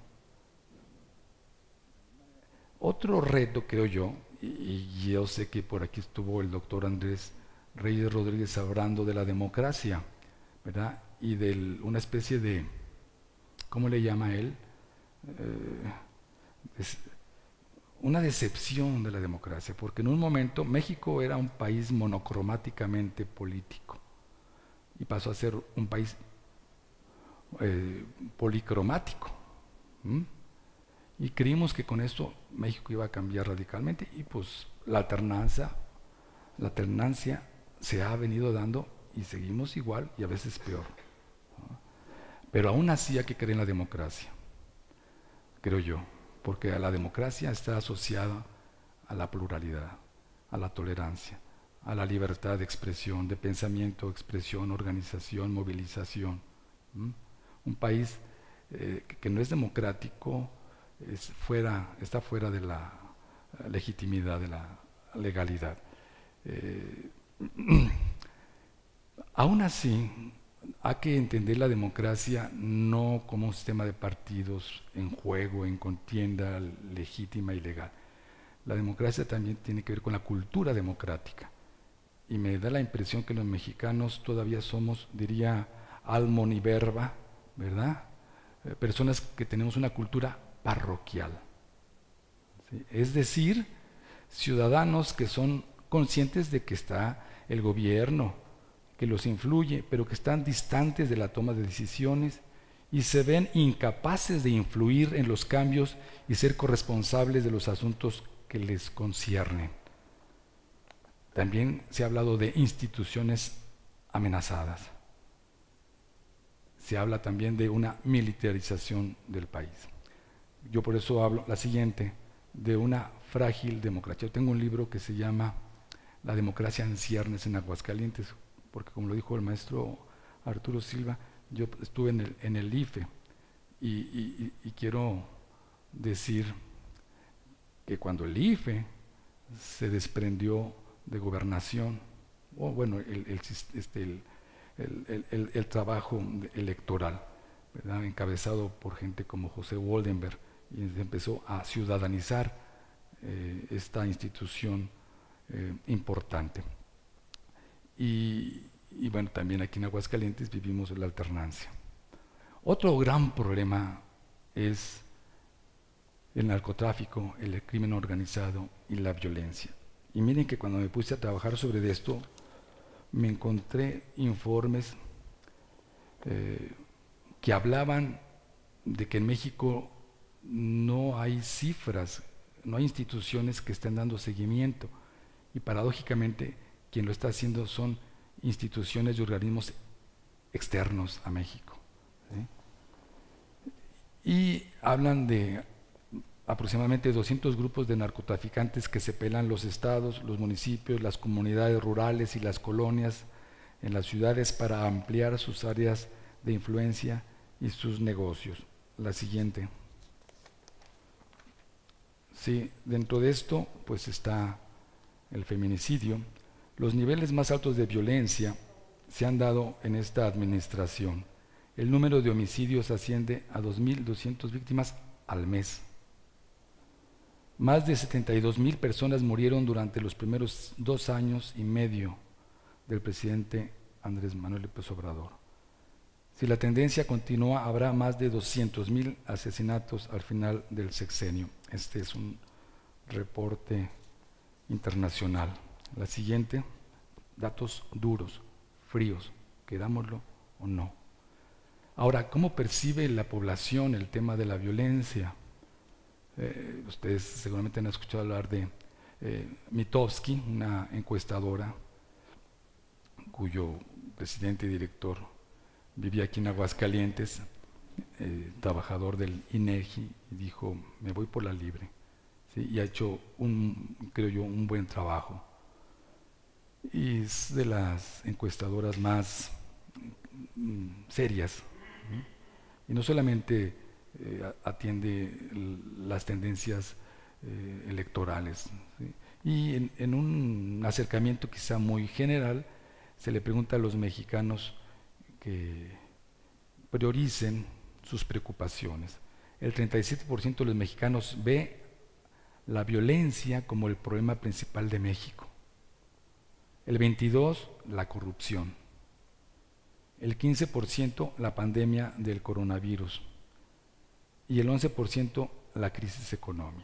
Otro reto, creo yo, y, y yo sé que por aquí estuvo el doctor Andrés Reyes Rodríguez hablando de la democracia, ¿verdad? Y de una especie de, ¿cómo le llama él? Eh, es una decepción de la democracia, porque en un momento México era un país monocromáticamente político y pasó a ser un país eh, policromático. ¿Mm? Y creímos que con esto México iba a cambiar radicalmente, y pues la alternancia, la alternancia se ha venido dando y seguimos igual y a veces peor. ¿No? Pero aún así hay que creer en la democracia, creo yo, porque a la democracia está asociada a la pluralidad, a la tolerancia, a la libertad de expresión, de pensamiento, expresión, organización, movilización. ¿Mm? Un país eh, que, que no es democrático es fuera, está fuera de la legitimidad, de la legalidad. Eh, aún así, hay que entender la democracia no como un sistema de partidos en juego, en contienda legítima y legal. La democracia también tiene que ver con la cultura democrática. Y me da la impresión que los mexicanos todavía somos, diría Almon y Verba, ¿verdad? Eh, personas que tenemos una cultura parroquial. ¿Sí? Es decir, ciudadanos que son conscientes de que está el gobierno, que los influye, pero que están distantes de la toma de decisiones y se ven incapaces de influir en los cambios y ser corresponsables de los asuntos que les conciernen. También se ha hablado de instituciones amenazadas. Se habla también de una militarización del país. Yo por eso hablo, la siguiente, de una frágil democracia. Yo tengo un libro que se llama La democracia en ciernes en Aguascalientes, porque como lo dijo el maestro Arturo Silva, yo estuve en el, en el I F E y, y, y quiero decir que cuando el I F E se desprendió de gobernación, o bueno, el, el, este, el, el, el, el trabajo electoral, ¿verdad? Encabezado por gente como José Woldenberg, y se empezó a ciudadanizar eh, esta institución eh, importante. Y, y bueno, también aquí en Aguascalientes vivimos la alternancia. Otro gran problema es el narcotráfico, el crimen organizado y la violencia. Y miren que cuando me puse a trabajar sobre esto, me encontré informes eh, que hablaban de que en México no hay cifras, no hay instituciones que estén dando seguimiento. Y paradójicamente, quien lo está haciendo son instituciones y organismos externos a México. ¿Sí? Y hablan de aproximadamente doscientos grupos de narcotraficantes que se pelan los estados, los municipios, las comunidades rurales y las colonias en las ciudades para ampliar sus áreas de influencia y sus negocios. La siguiente. Sí, dentro de esto pues está el feminicidio. Los niveles más altos de violencia se han dado en esta administración. El número de homicidios asciende a dos mil doscientas víctimas al mes. Más de setenta y dos mil personas murieron durante los primeros dos años y medio del presidente Andrés Manuel López Obrador. Si la tendencia continúa, habrá más de doscientos mil asesinatos al final del sexenio. Este es un reporte internacional. La siguiente, datos duros, fríos, querámoslo o no. Ahora, ¿cómo percibe la población el tema de la violencia? Eh, ustedes seguramente han escuchado hablar de eh, Mitofsky, una encuestadora cuyo presidente y director vivía aquí en Aguascalientes, eh, trabajador del INEGI, y dijo, me voy por la libre. ¿Sí? Y ha hecho, un, creo yo, un buen trabajo. Y es de las encuestadoras más mm, serias. ¿Sí? Y no solamente eh, atiende las tendencias eh, electorales. ¿Sí? Y en, en un acercamiento quizá muy general, se le pregunta a los mexicanos que prioricen sus preocupaciones. El treinta y siete por ciento de los mexicanos ve la violencia como el problema principal de México. El veintidós por ciento la corrupción. El quince por ciento la pandemia del coronavirus. Y el once por ciento la crisis económica.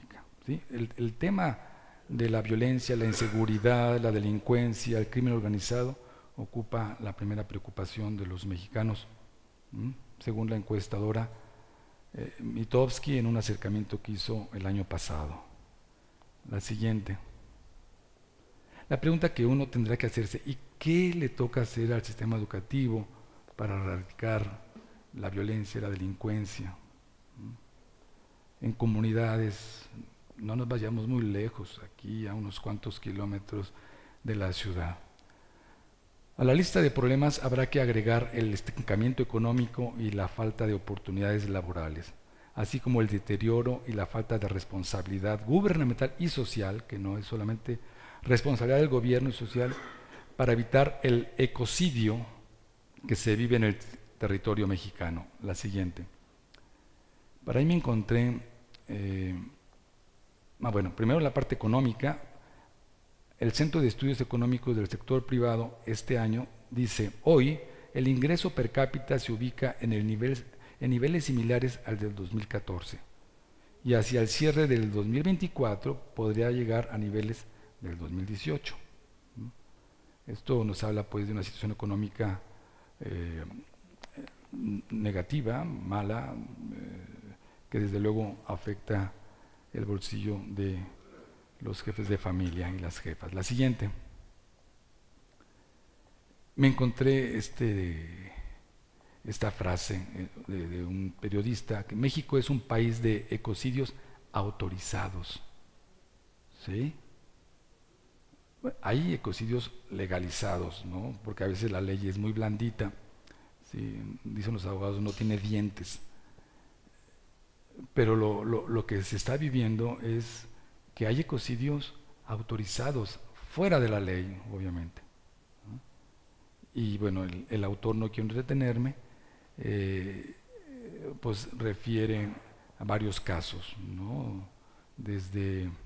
¿sí? El, el tema de la violencia, la inseguridad, la delincuencia, el crimen organizado ocupa la primera preocupación de los mexicanos, ¿sí? Según la encuestadora eh, Mitofsky en un acercamiento que hizo el año pasado. La siguiente. La pregunta que uno tendrá que hacerse, ¿y qué le toca hacer al sistema educativo para erradicar la violencia y la delincuencia? En comunidades, no nos vayamos muy lejos, aquí a unos cuantos kilómetros de la ciudad. A la lista de problemas habrá que agregar el estancamiento económico y la falta de oportunidades laborales, así como el deterioro y la falta de responsabilidad gubernamental y social, que no es solamente responsabilidad del gobierno y social, para evitar el ecocidio que se vive en el territorio mexicano. La siguiente. Para ahí me encontré, eh, ah, bueno, primero la parte económica. El Centro de Estudios Económicos del Sector Privado este año dice, hoy el ingreso per cápita se ubica en, el nivel, en niveles similares al del dos mil catorce y hacia el cierre del dos mil veinticuatro podría llegar a niveles del dos mil dieciocho. Esto nos habla pues de una situación económica eh, negativa, mala, eh, que desde luego afecta el bolsillo de los jefes de familia y las jefas. La siguiente. Me encontré este, esta frase de, de un periodista, que México es un país de ecocidios autorizados. ¿Sí? Bueno, hay ecocidios legalizados, ¿no? Porque a veces la ley es muy blandita. ¿Sí? Dicen los abogados, no tiene dientes. Pero lo, lo, lo que se está viviendo es que hay ecocidios autorizados, fuera de la ley, obviamente. ¿No? Y bueno, el, el autor, no quiero entretenerme, eh, pues refiere a varios casos, ¿no? Desde eh,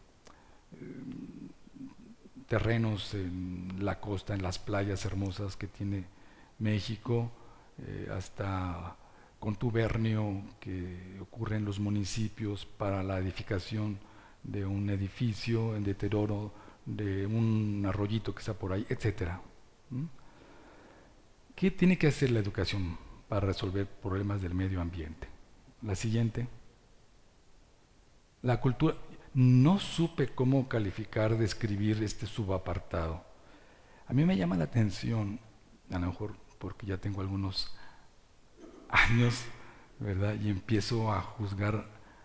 terrenos en la costa, en las playas hermosas que tiene México, eh, hasta contubernio que ocurre en los municipios para la edificación de un edificio, en deterioro de un arroyito que está por ahí, etcétera. ¿Mm? ¿Qué tiene que hacer la educación para resolver problemas del medio ambiente? La siguiente. La cultura. No supe cómo calificar, describir este subapartado. A mí me llama la atención, a lo mejor porque ya tengo algunos años, ¿verdad? Y empiezo a juzgar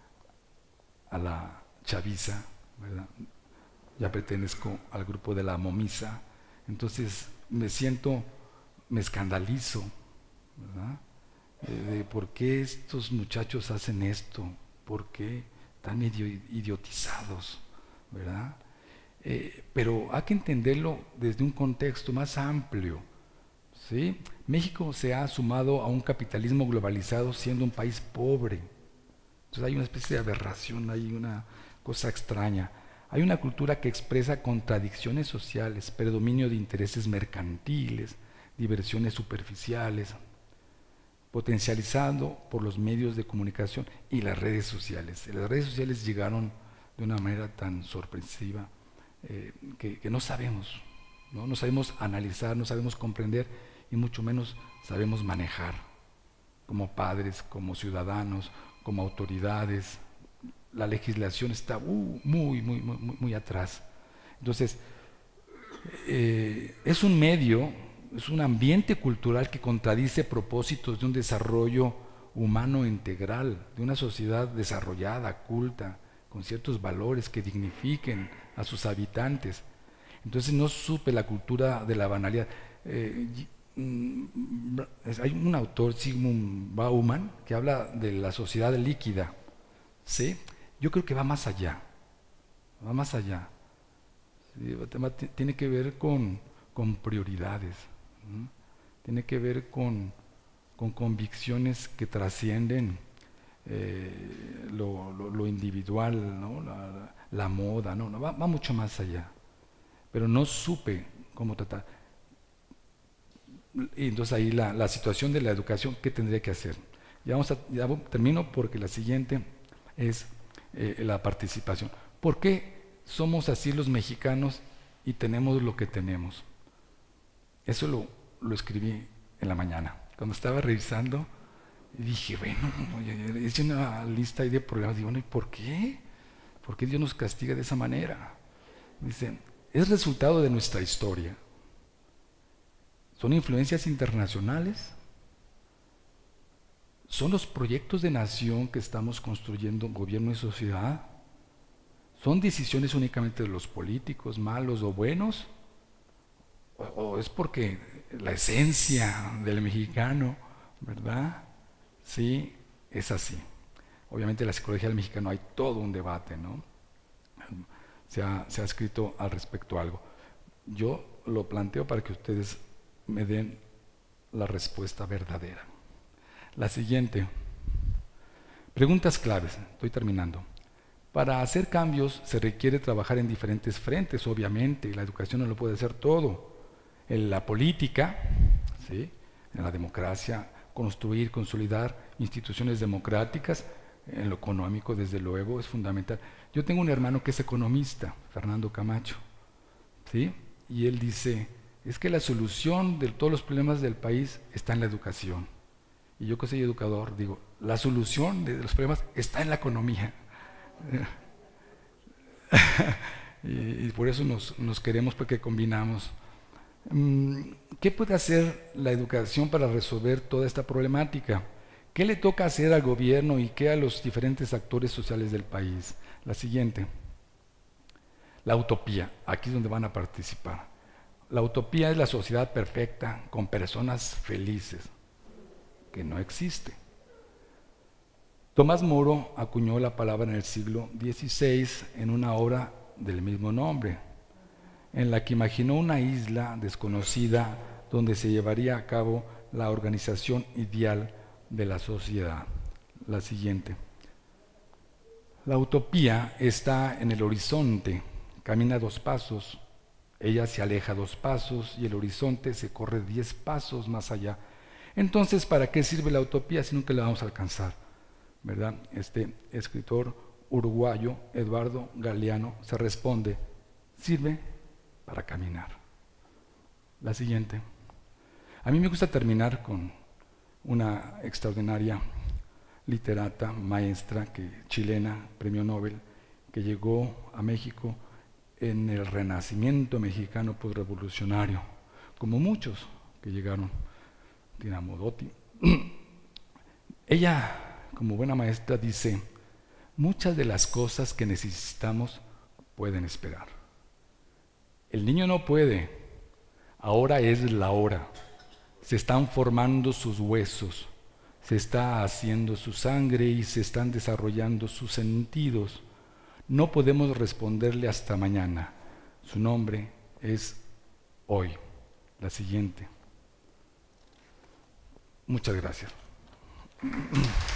a la chaviza, ¿verdad? Ya pertenezco al grupo de la momisa, entonces me siento, me escandalizo, ¿verdad? De, de por qué estos muchachos hacen esto, por qué están medio idiotizados, ¿verdad? Eh, pero hay que entenderlo desde un contexto más amplio, ¿sí? México se ha sumado a un capitalismo globalizado siendo un país pobre, entonces hay una especie de aberración, hay una cosa extraña. Hay una cultura que expresa contradicciones sociales, predominio de intereses mercantiles, diversiones superficiales, potencializado por los medios de comunicación y las redes sociales. Las redes sociales llegaron de una manera tan sorpresiva eh, que, que no sabemos, ¿no? no sabemos analizar, no sabemos comprender y mucho menos sabemos manejar como padres, como ciudadanos, como autoridades. La legislación está uh, muy, muy, muy, muy atrás. Entonces, eh, es un medio, es un ambiente cultural que contradice propósitos de un desarrollo humano integral, de una sociedad desarrollada, culta, con ciertos valores que dignifiquen a sus habitantes. Entonces no supe la cultura de la banalidad. Eh, hay un autor, Zygmunt Bauman, que habla de la sociedad líquida, ¿sí? Yo creo que va más allá, va más allá. ¿Sí? Tiene que ver con, con prioridades, ¿no? Tiene que ver con, con convicciones que trascienden eh, lo, lo, lo individual, ¿no? la, la moda, no, no va, va mucho más allá. Pero no supe cómo tratar. Y entonces ahí la, la situación de la educación, ¿qué tendría que hacer? Ya, vamos a, ya termino porque la siguiente es eh, la participación. ¿Por qué somos así los mexicanos y tenemos lo que tenemos? Eso lo, lo escribí en la mañana. Cuando estaba revisando, dije, bueno, hice una lista ahí de problemas. Digo, bueno, ¿y por qué? ¿Por qué Dios nos castiga de esa manera? Dice, es resultado de nuestra historia. Son influencias internacionales. Son los proyectos de nación que estamos construyendo, gobierno y sociedad. ¿Son decisiones únicamente de los políticos, malos o buenos? ¿O, o es porque la esencia del mexicano, ¿verdad? Sí, es así. Obviamente la psicología del mexicano hay todo un debate, ¿no? Se ha, se ha escrito al respecto algo. Yo lo planteo para que ustedes me den la respuesta verdadera. La siguiente. Preguntas claves. Estoy terminando. Para hacer cambios se requiere trabajar en diferentes frentes, obviamente. La educación no lo puede hacer todo. En la política, ¿sí? En la democracia, construir, consolidar instituciones democráticas. En lo económico, desde luego, es fundamental. Yo tengo un hermano que es economista, Fernando Camacho, ¿sí? Y él dice, es que la solución de todos los problemas del país está en la educación. Y yo que soy educador, digo, la solución de los problemas está en la economía. y, y por eso nos, nos queremos, porque combinamos. ¿Qué puede hacer la educación para resolver toda esta problemática? ¿Qué le toca hacer al gobierno y qué a los diferentes actores sociales del país? La siguiente. La utopía. Aquí es donde van a participar. La utopía es la sociedad perfecta con personas felices, que no existe. Tomás Moro acuñó la palabra en el siglo dieciséis en una obra del mismo nombre, en la que imaginó una isla desconocida donde se llevaría a cabo la organización ideal de la sociedad. La siguiente. La utopía está en el horizonte, camina dos pasos, ella se aleja dos pasos y el horizonte se corre diez pasos más allá. Entonces, ¿para qué sirve la utopía si nunca la vamos a alcanzar? ¿Verdad? Este escritor uruguayo, Eduardo Galeano, se responde, sirve para caminar. La siguiente. A mí me gusta terminar con una extraordinaria literata, maestra, que, chilena, premio Nobel, que llegó a México en el renacimiento mexicano postrevolucionario, como muchos que llegaron, Tina Modotti. Ella, como buena maestra, dice, muchas de las cosas que necesitamos pueden esperar. El niño no puede, ahora es la hora. Se están formando sus huesos, se está haciendo su sangre y se están desarrollando sus sentidos. No podemos responderle hasta mañana. Su nombre es hoy. La siguiente. Muchas gracias.